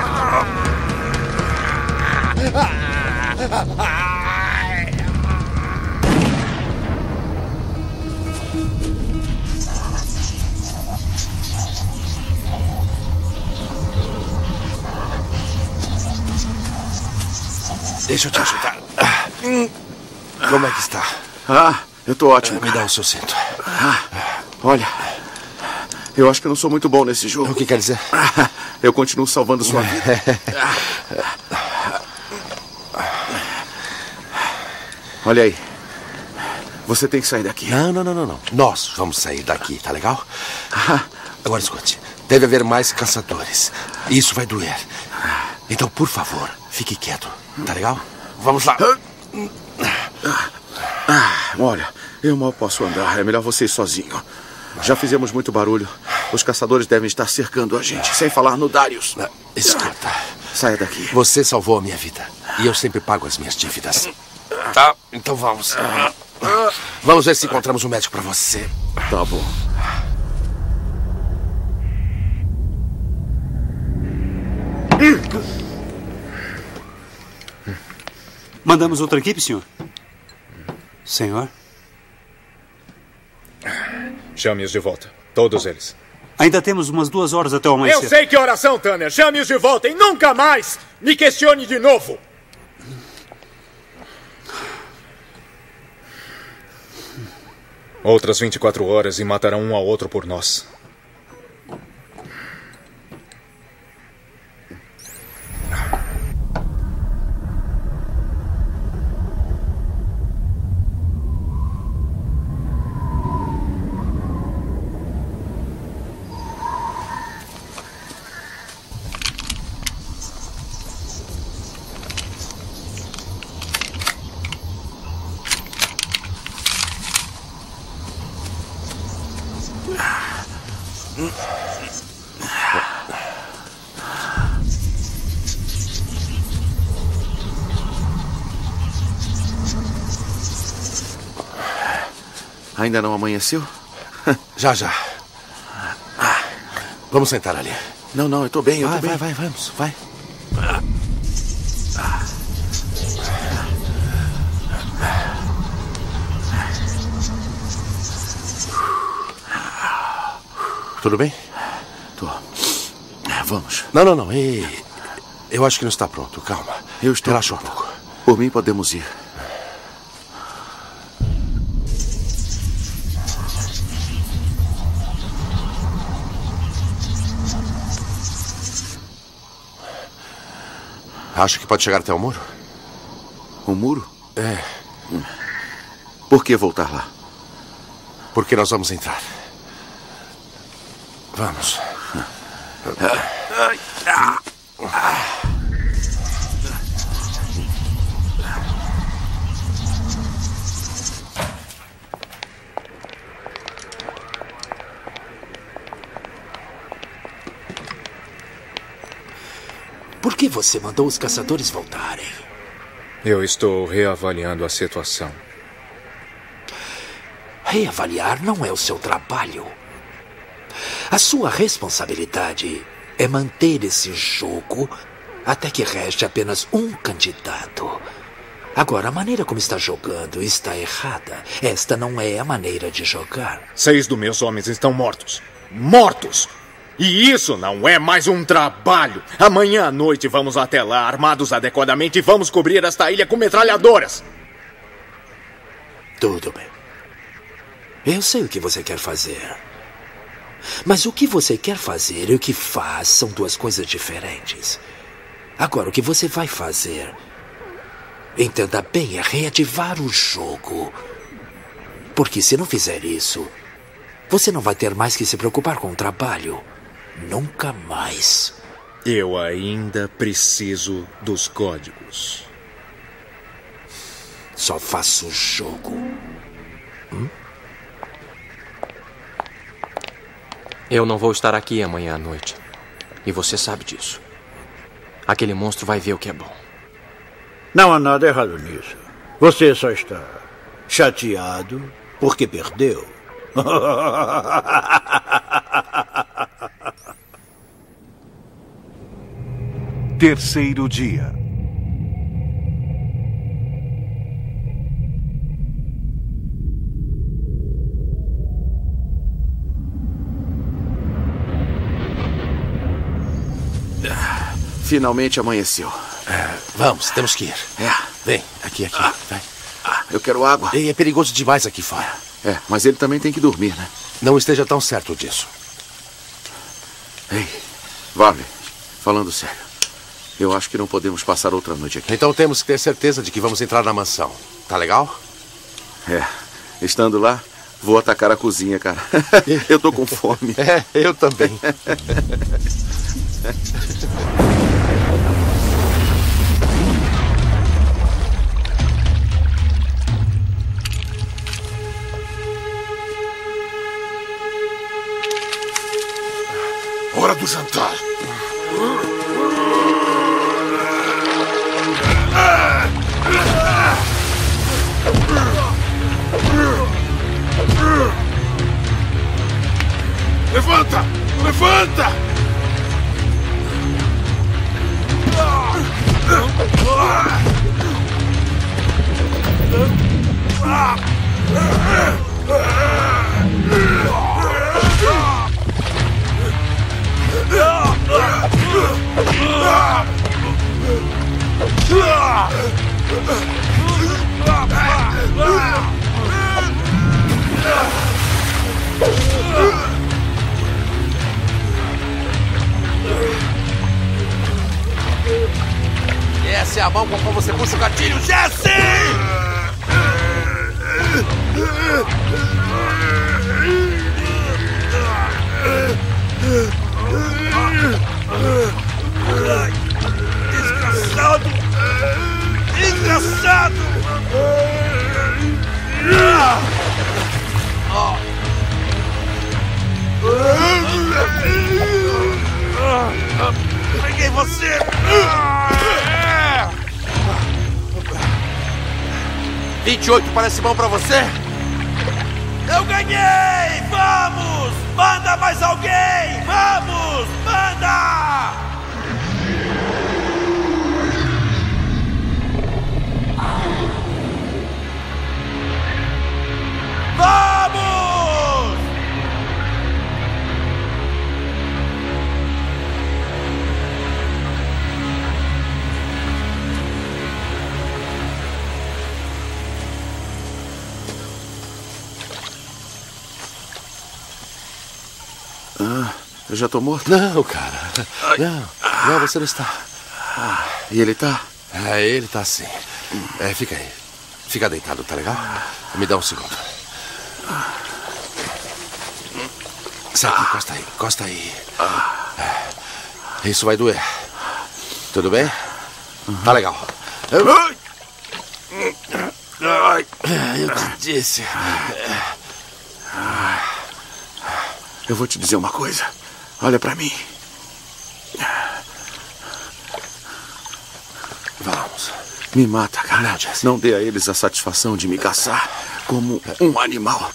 Deixa eu te ajudar. Como é que está? Eu tô ótimo. Me dá o seu cinto. Olha, eu acho que eu não sou muito bom nesse jogo. O que quer dizer? Eu continuo salvando sua vida. Olha aí. Você tem que sair daqui. Não. Nós vamos sair daqui, tá legal? Agora escute. Deve haver mais caçadores. E isso vai doer. Então, por favor, fique quieto. Tá legal? Vamos lá. Olha, eu mal posso andar. É melhor você ir sozinho. Já fizemos muito barulho. Os caçadores devem estar cercando a gente. Sem falar no Darius. Escuta. Saia daqui. Você salvou a minha vida. E eu sempre pago as minhas dívidas. Tá, então vamos. Vamos ver se encontramos um médico pra você. Tá bom. Mandamos outra equipe, senhor? Senhor? Chame-os de volta. Todos eles. Ainda temos umas 2 horas até o amanhecer. Eu sei que oração, Tanner. Chame-os de volta e nunca mais me questione de novo. Outras 24 horas e matarão um ao outro por nós. Ainda não amanheceu? Já. Vamos sentar ali. Não, eu tô bem, eu tô bem. Vai, vamos, vai. Tudo bem? Tô. Vamos. Não. Eu acho que não está pronto. Calma. Eu estou. Relaxa um pouco. Por mim, podemos ir. Acha que pode chegar até o muro? O muro? É. Por que voltar lá? Porque nós vamos entrar. Vamos. Por que você mandou os caçadores voltarem? Eu estou reavaliando a situação. Reavaliar não é o seu trabalho. A sua responsabilidade é manter esse jogo até que reste apenas um candidato. Agora, a maneira como está jogando está errada. Esta não é a maneira de jogar. 6 dos meus homens estão mortos. Mortos! E isso não é mais um trabalho. Amanhã à noite vamos até lá, armados adequadamente, e vamos cobrir esta ilha com metralhadoras. Tudo bem. Eu sei o que você quer fazer. Mas o que você quer fazer e o que faz são 2 coisas diferentes. Agora, o que você vai fazer, entenda bem, é reativar o jogo. Porque se não fizer isso, você não vai ter mais que se preocupar com o trabalho. Nunca mais. Eu ainda preciso dos códigos. Só faço o jogo. Eu não vou estar aqui amanhã à noite. E você sabe disso. Aquele monstro vai ver o que é bom. Não há nada errado nisso. Você só está chateado porque perdeu. Terceiro dia. Finalmente amanheceu. Vamos, temos que ir. Vem, aqui. Vai. Eu quero água. Ei, é perigoso demais aqui fora. Mas ele também tem que dormir, né? Não esteja tão certo disso. Ei, Varley, falando sério, eu acho que não podemos passar outra noite aqui. Então temos que ter certeza de que vamos entrar na mansão. Tá legal? Estando lá, vou atacar a cozinha, cara. Eu tô com fome. Eu também. Hora do jantar. Levanta! Levanta! Essa é a mão com qual você puxa o gatilho, Jesse! Desgraçado! Desgraçado! Peguei você! 28 parece bom pra você? Eu ganhei! Vamos! Manda mais alguém! Vamos! Manda! Vamos! Eu já tô morto? Não, cara. Não, você não está. E ele tá? Ele tá sim. Fica aí. Fica deitado, tá legal? Me dá um segundo. Sai aqui, encosta aí. Isso vai doer. Tudo bem? Tá legal. Eu te disse. Eu vou te dizer uma coisa. Olha pra mim. Vamos. Me mata, cara. Não dê a eles a satisfação de me caçar como um animal.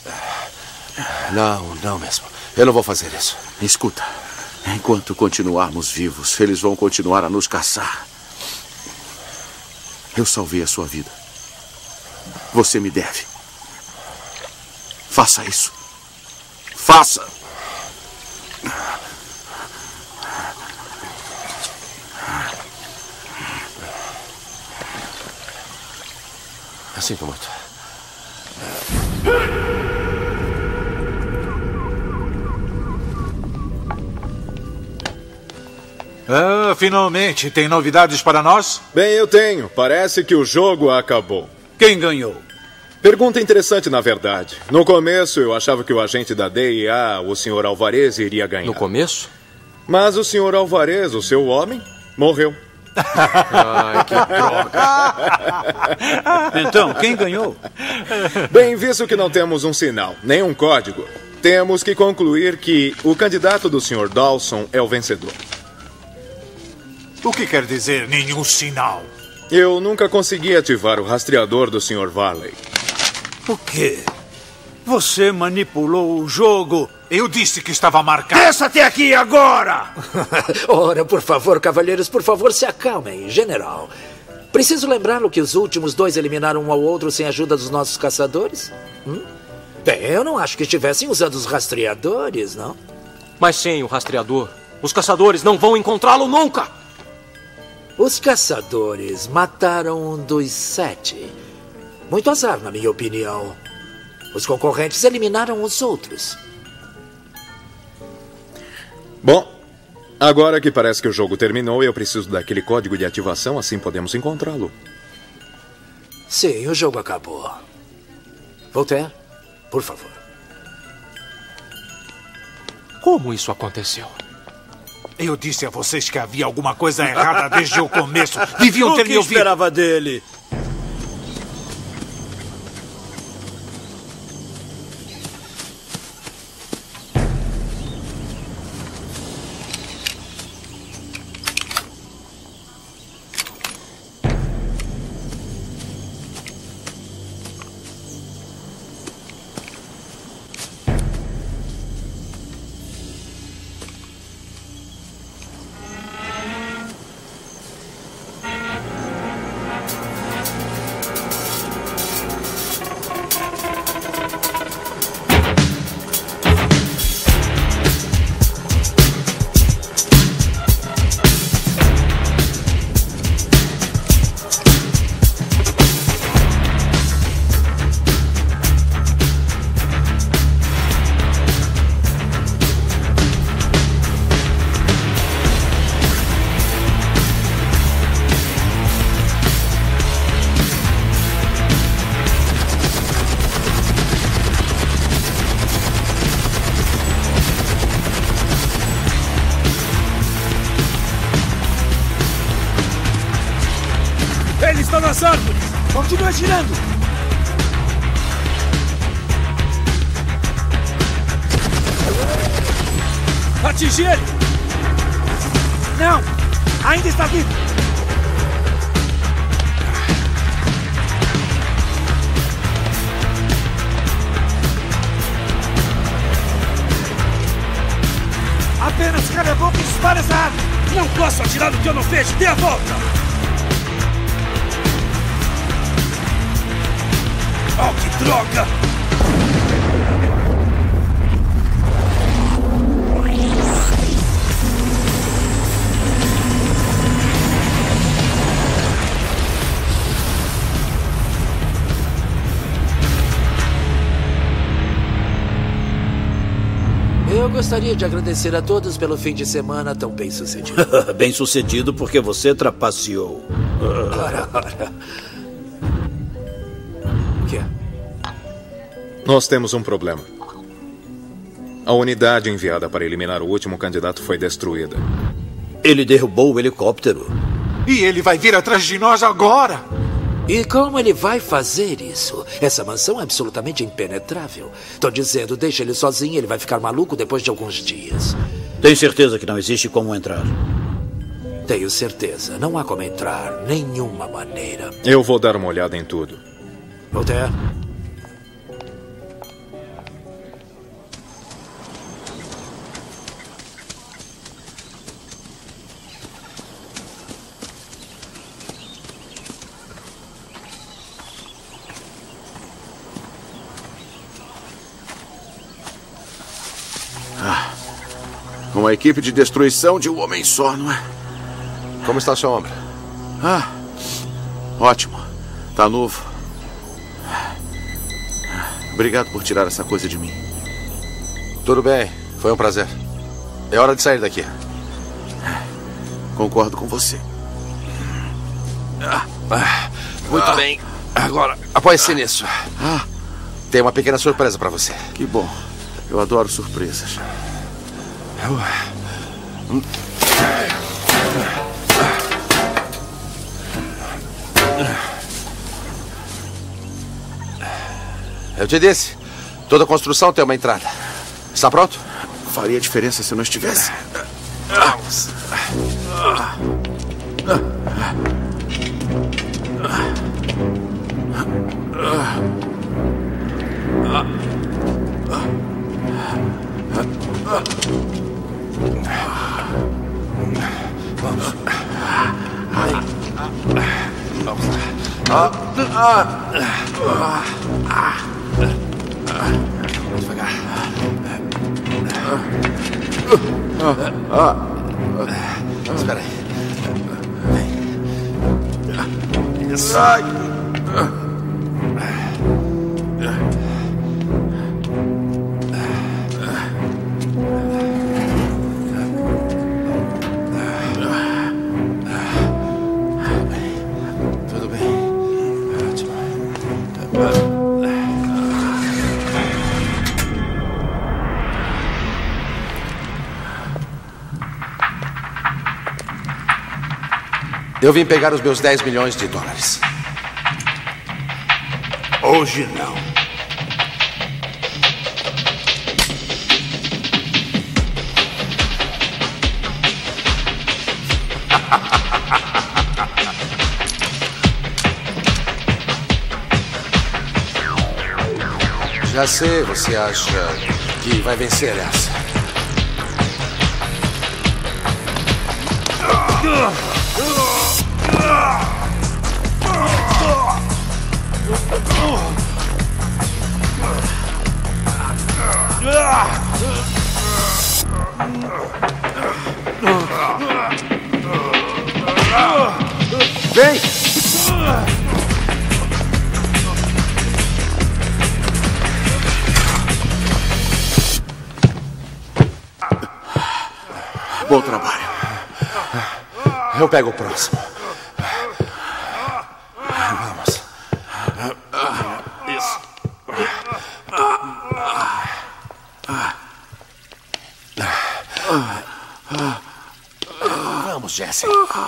Não mesmo. Eu não vou fazer isso. Escuta. Enquanto continuarmos vivos, eles vão continuar a nos caçar. Eu salvei a sua vida. Você me deve. Faça isso. Faça! Sinto muito. Finalmente. Tem novidades para nós? Bem, eu tenho. Parece que o jogo acabou. Quem ganhou? Pergunta interessante, na verdade. No começo, eu achava que o agente da DEA, o Sr. Alvarez, iria ganhar. No começo? Mas o Sr. Alvarez, o seu homem, morreu. Ai, que droga. Então, quem ganhou? Bem, visto que não temos um sinal, nem um código, temos que concluir que o candidato do Sr. Dawson é o vencedor. O que quer dizer nenhum sinal? Eu nunca consegui ativar o rastreador do Sr. Varley. O quê? Você manipulou o jogo. Eu disse que estava marcado. Desça até aqui agora! Ora, por favor, cavalheiros, por favor, se acalmem. General, preciso lembrá-lo que os últimos dois eliminaram um ao outro sem a ajuda dos nossos caçadores? Bem, eu não acho que estivessem usando os rastreadores, não? Mas sem o rastreador, os caçadores não vão encontrá-lo nunca! Os caçadores mataram um dos 7. Muito azar, na minha opinião. Os concorrentes eliminaram os outros. Bom, agora que parece que o jogo terminou, eu preciso daquele código de ativação, assim podemos encontrá-lo. Sim, o jogo acabou. Voltaire, por favor. Como isso aconteceu? Eu disse a vocês que havia alguma coisa errada desde o começo. Deviam ter me ouvido. O que esperava dele? Ele está nas árvores! Continue atirando! Atingi ele! Não! Ainda está vivo! Apenas cale a boca e dispare essa arma! Não posso atirar no que eu não vejo! Dê a volta! Oh, que droga! Eu gostaria de agradecer a todos pelo fim de semana tão bem sucedido. Bem sucedido porque você trapaceou. Ora. O que é? Nós temos um problema. A unidade enviada para eliminar o último candidato foi destruída. Ele derrubou o helicóptero. E ele vai vir atrás de nós agora! E como ele vai fazer isso? Essa mansão é absolutamente impenetrável. Tô dizendo, deixa ele sozinho, ele vai ficar maluco depois de alguns dias. Tem certeza que não existe como entrar? Tenho certeza. Não há como entrar. Nenhuma maneira. Eu vou dar uma olhada em tudo. Voltaire? Uma equipe de destruição de um homem só, não é? Como está seu ombro? Ótimo. Tá novo. Obrigado por tirar essa coisa de mim. Tudo bem. Foi um prazer. É hora de sair daqui. Concordo com você. Muito bem. Agora, apoie-se nisso. Tem uma pequena surpresa para você. Que bom. Eu adoro surpresas. Eu te disse, toda construção tem uma entrada. Está pronto? Faria diferença se eu não estivesse. Vamos. Devagar. Espera aí. Sai. Tudo bem. Ótimo. Eu vim pegar os meus 10 milhões de dólares. Hoje não. Já sei, você acha que vai vencer essa. Vem! Bom trabalho. Eu pego o próximo. Vamos. Isso. Vamos, Jesse.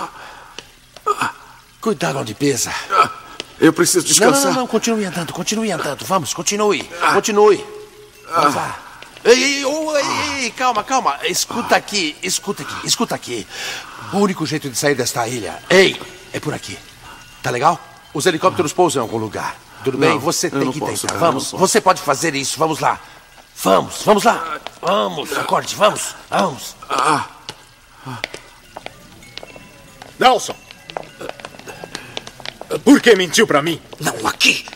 Cuidado onde pisa. Eu preciso descansar. Não. Continue andando. Vamos, continue. Vamos lá. Ei, calma. Escuta aqui. O único jeito de sair desta ilha, é por aqui. Tá legal? Os helicópteros pousam em algum lugar. Tudo bem? Você tem que tentar. Vamos. Você pode fazer isso. Vamos lá. Vamos lá. Vamos. Acorde, vamos. Dawson! Por que mentiu pra mim? Não aqui!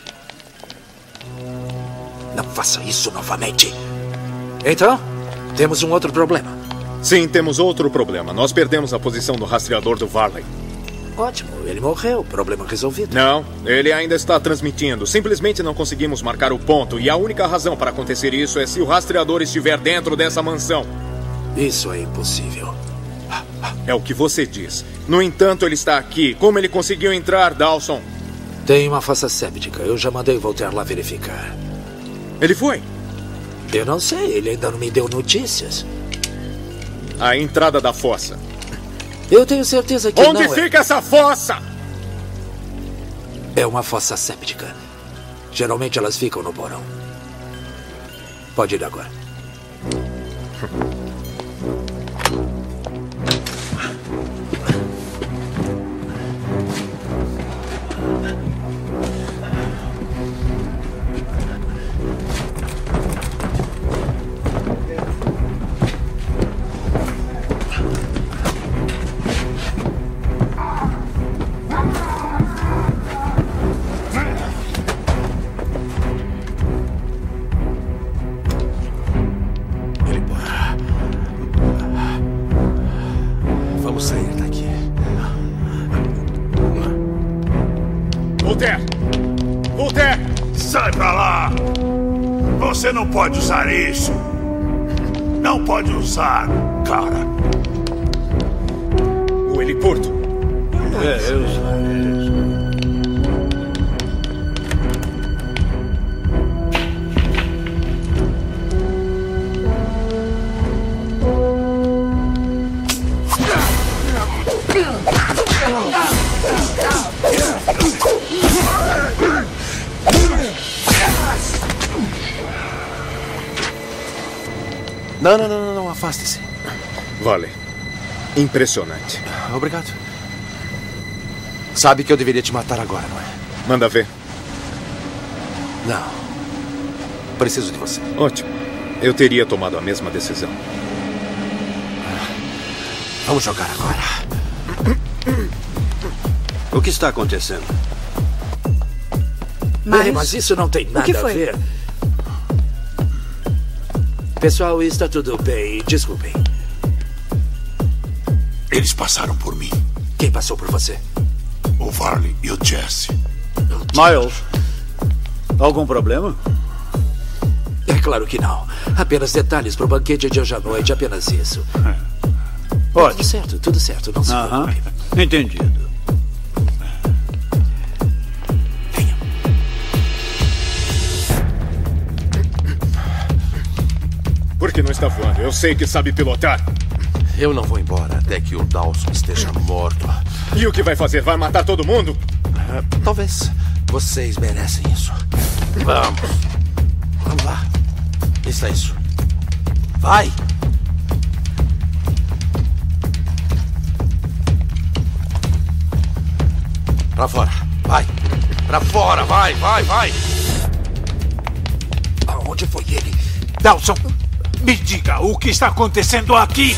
Não faça isso novamente. Então, temos um outro problema. Sim, temos outro problema. Nós perdemos a posição do rastreador do Varley. Ótimo, ele morreu. Problema resolvido. Não, ele ainda está transmitindo. Simplesmente não conseguimos marcar o ponto. E a única razão para acontecer isso é se o rastreador estiver dentro dessa mansão. Isso é impossível. É o que você diz. No entanto, ele está aqui. Como ele conseguiu entrar, Dawson? Tem uma fossa séptica. Eu já mandei voltar lá verificar. Ele foi? Eu não sei. Ele ainda não me deu notícias. A entrada da fossa. Eu tenho certeza que Onde fica essa fossa? É uma fossa séptica. Geralmente elas ficam no porão. Pode ir agora. Vamos sair daqui. Voltaire! Sai pra lá! Você não pode usar isso! Não pode usar, cara! O heliporto. Eu sei. Não, afaste-se. Vale. Impressionante. Obrigado. Sabe que eu deveria te matar agora, não é? Manda ver. Não. Preciso de você. Ótimo. Eu teria tomado a mesma decisão. Vamos jogar agora. O que está acontecendo? Mas isso não tem nada a ver. Pessoal, está tudo bem. Desculpem. Eles passaram por mim. Quem passou por você? O Varley e o Jesse. Miles, algum problema? É claro que não. Apenas detalhes para o banquete de hoje à noite. Apenas isso. Ótimo. Tudo certo. Não se preocupe. Entendido. Por que não está voando? Eu sei que sabe pilotar. Eu não vou embora até que o Dawson esteja morto. E o que vai fazer? Vai matar todo mundo? Talvez. Vocês merecem isso. Vamos. Vamos lá. Isso é isso. Vai. Pra fora. Vai. Pra fora. Vai. Aonde foi ele? Dawson, me diga o que está acontecendo aqui.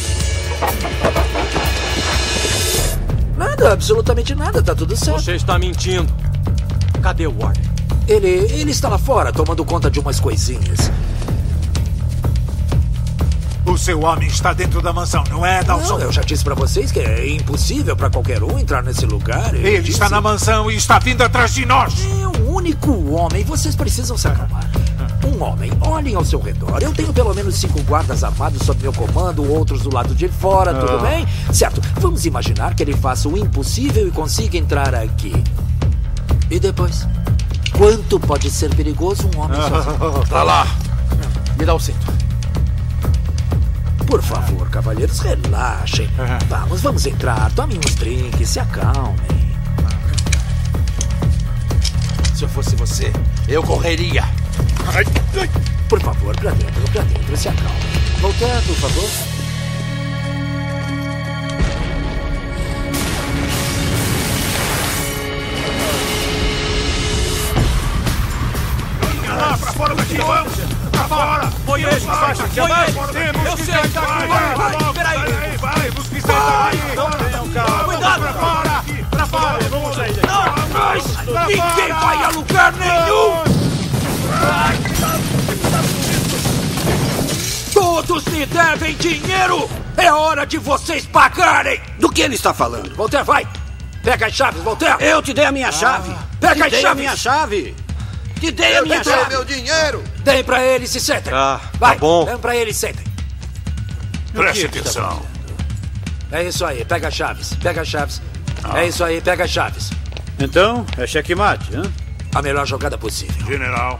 Nada, absolutamente nada. Tá tudo certo. Você está mentindo. Cadê o Warren? Ele está lá fora, tomando conta de umas coisinhas. O seu homem está dentro da mansão, não é, Dawson? Não, eu já disse pra vocês que é impossível pra qualquer um entrar nesse lugar. Ele está na mansão e está vindo atrás de nós. É o único homem. Vocês precisam se acalmar. Um homem. Olhem ao seu redor. Eu tenho pelo menos 5 guardas armados sob meu comando, outros do lado de fora, tudo bem? Certo. Vamos imaginar que ele faça o impossível e consiga entrar aqui. E depois? Quanto pode ser perigoso um homem sozinho? Pra lá. Me dá o cinto. Por favor, cavalheiros, relaxem. Vamos entrar. Tomem uns drinks, se acalmem. Se eu fosse você, eu correria. Por favor, pra dentro, se acalmem. Voltar, por favor. Pra fora daqui, vamos! Pra fora! Foi ele, vai, eu sei, vai, peraí! Vai, os que estão aí! Cuidado! Pra fora! Vamos aí! Não! Ninguém vai a lugar nenhum! Todos me devem dinheiro! É hora de vocês pagarem! Do que ele está falando? Voltaire, vai! Pega as chaves, Voltaire! Eu te dei a minha chave! Pega as chaves! a minha chave! Te dei a minha chave! Meu dinheiro! Deem pra ele e se sentem! Vai, bom. Deem pra ele e sentem! Preste atenção! É isso aí, pega as chaves, É isso aí, pega as chaves. Então, é checkmate, hein? A melhor jogada possível. General.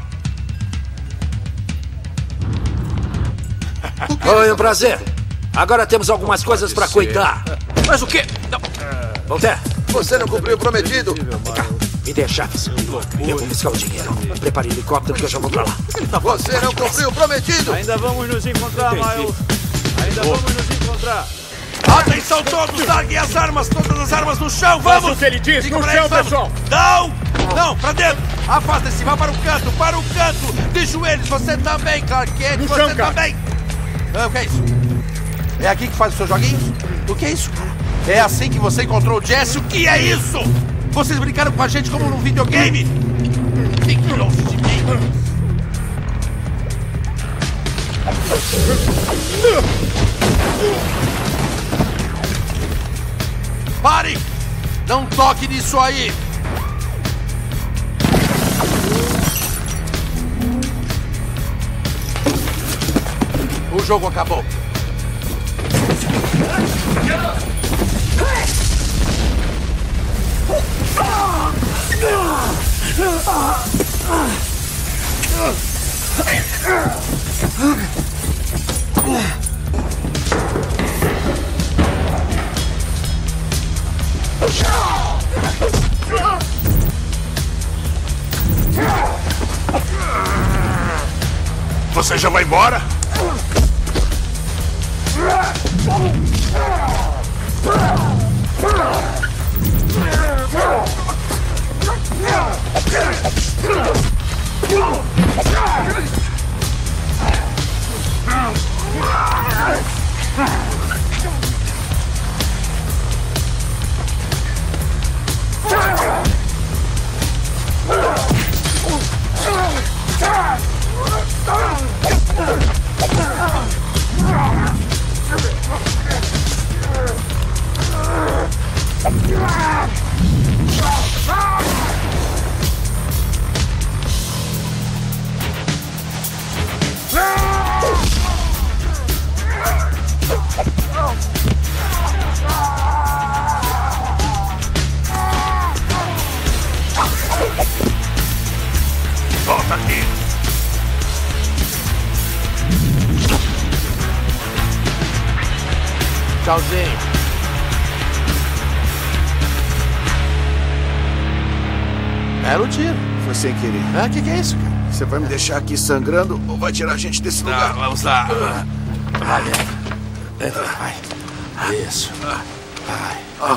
Foi um prazer. Agora temos algumas coisas pra cuidar. Mas o quê? Voltaire. Você não cumpriu o prometido. Vem cá, me dê as chaves. Eu vou buscar o dinheiro. Prepare o helicóptero que eu já vou pra lá. Você não cumpriu o prometido. Ainda vamos nos encontrar, Miles. Ainda vamos nos encontrar. Atenção todos, larguem as armas, todas as armas no chão, vamos! Faça o que ele diz, no chão, pessoal! Não, pra dentro! Afasta-se, vá para o canto! De joelhos, você também, Clark Kent, no você chão, também! O que é isso? É aqui que faz os seus joguinhos? O que é isso? É assim que você encontrou o Jesse? O que é isso? Vocês brincaram com a gente como num videogame? Fique longe de mim! Pare! Não toque nisso aí! O jogo acabou. Você já vai embora? aqui. Tchauzinho. Era o tiro. Foi sem querer. Ah, que é isso, cara? Você vai me deixar aqui sangrando ou vai tirar a gente desse lugar? Vamos lá. Vai, entra, vai. Isso. Vai.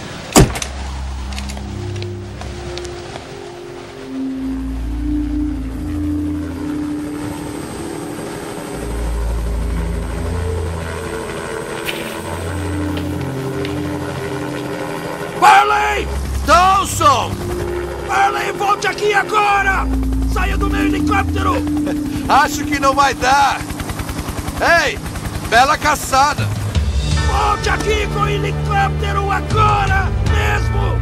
Barley! Dawson! Barley, volte aqui agora! Saia do meu helicóptero! Acho que não vai dar. Ei, bela caçada. Volte aqui com o helicóptero agora mesmo!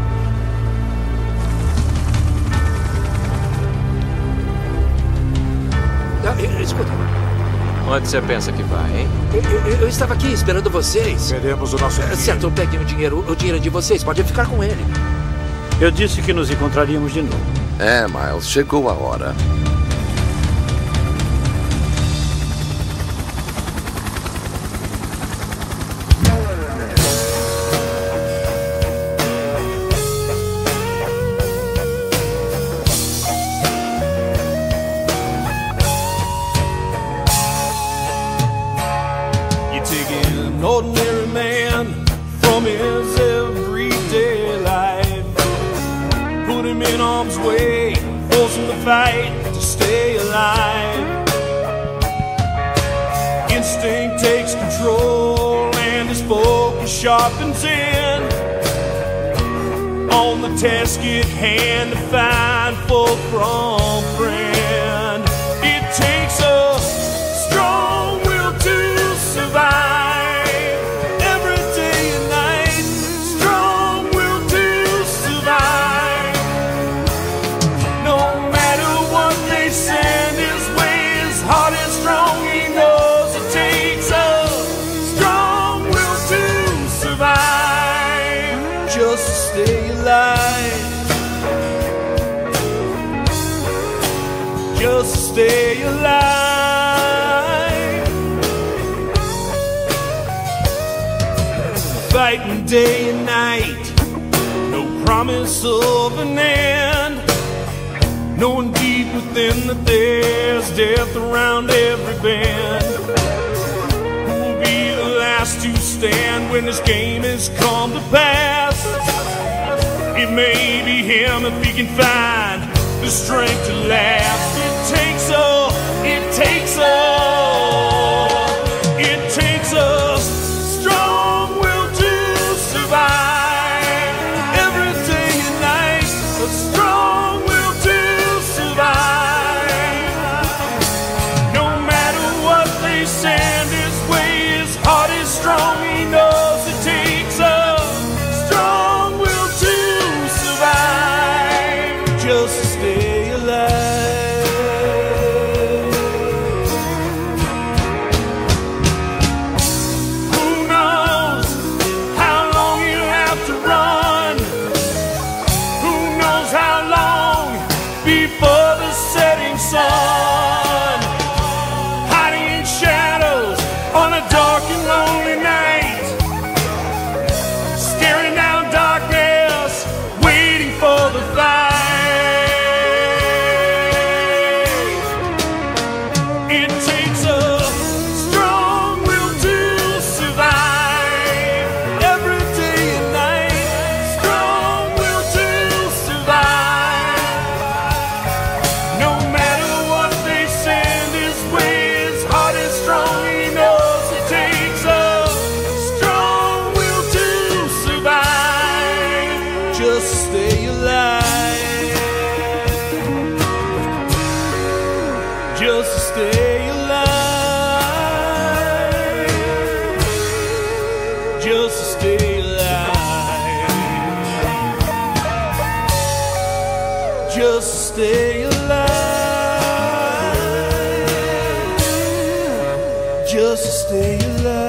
Escuta. Onde você pensa que vai, hein? Eu estava aqui esperando vocês. Queremos o nosso dinheiro. Certo, peguem o dinheiro de vocês. Pode ficar com ele. Eu disse que nos encontraríamos de novo. É, Miles, chegou a hora. Ordinary man from his everyday life, put him in harm's way, force him to fight to stay alive. Instinct takes control and his focus sharpens in on the task at hand to find folk from friend. It takes a strong will to survive. Just to stay alive. Just to stay alive. Fighting day and night, no promise of an end. Knowing deep within that there's death around every bend. Who will be the last to stand when this game has come to pass? It may be him if he can find the strength to last. It takes a strong will to survive. Every day and night, a strong will to survive. No matter what they send his way, his heart is strong. He knows it takes a strong will to survive. Just to stay alive. Who knows how long you have to run? Who knows how long before the setting sun? Hiding in shadows on a dark and lonely night, staring down darkness, waiting for the fight. It takes a strong will to survive. Every day and night, strong will to survive. No matter what they send his way, his heart is strong. He knows it takes a strong will to survive. Just stay alive. Just stay alive. Just stay alive. Just stay alive. Just stay alive.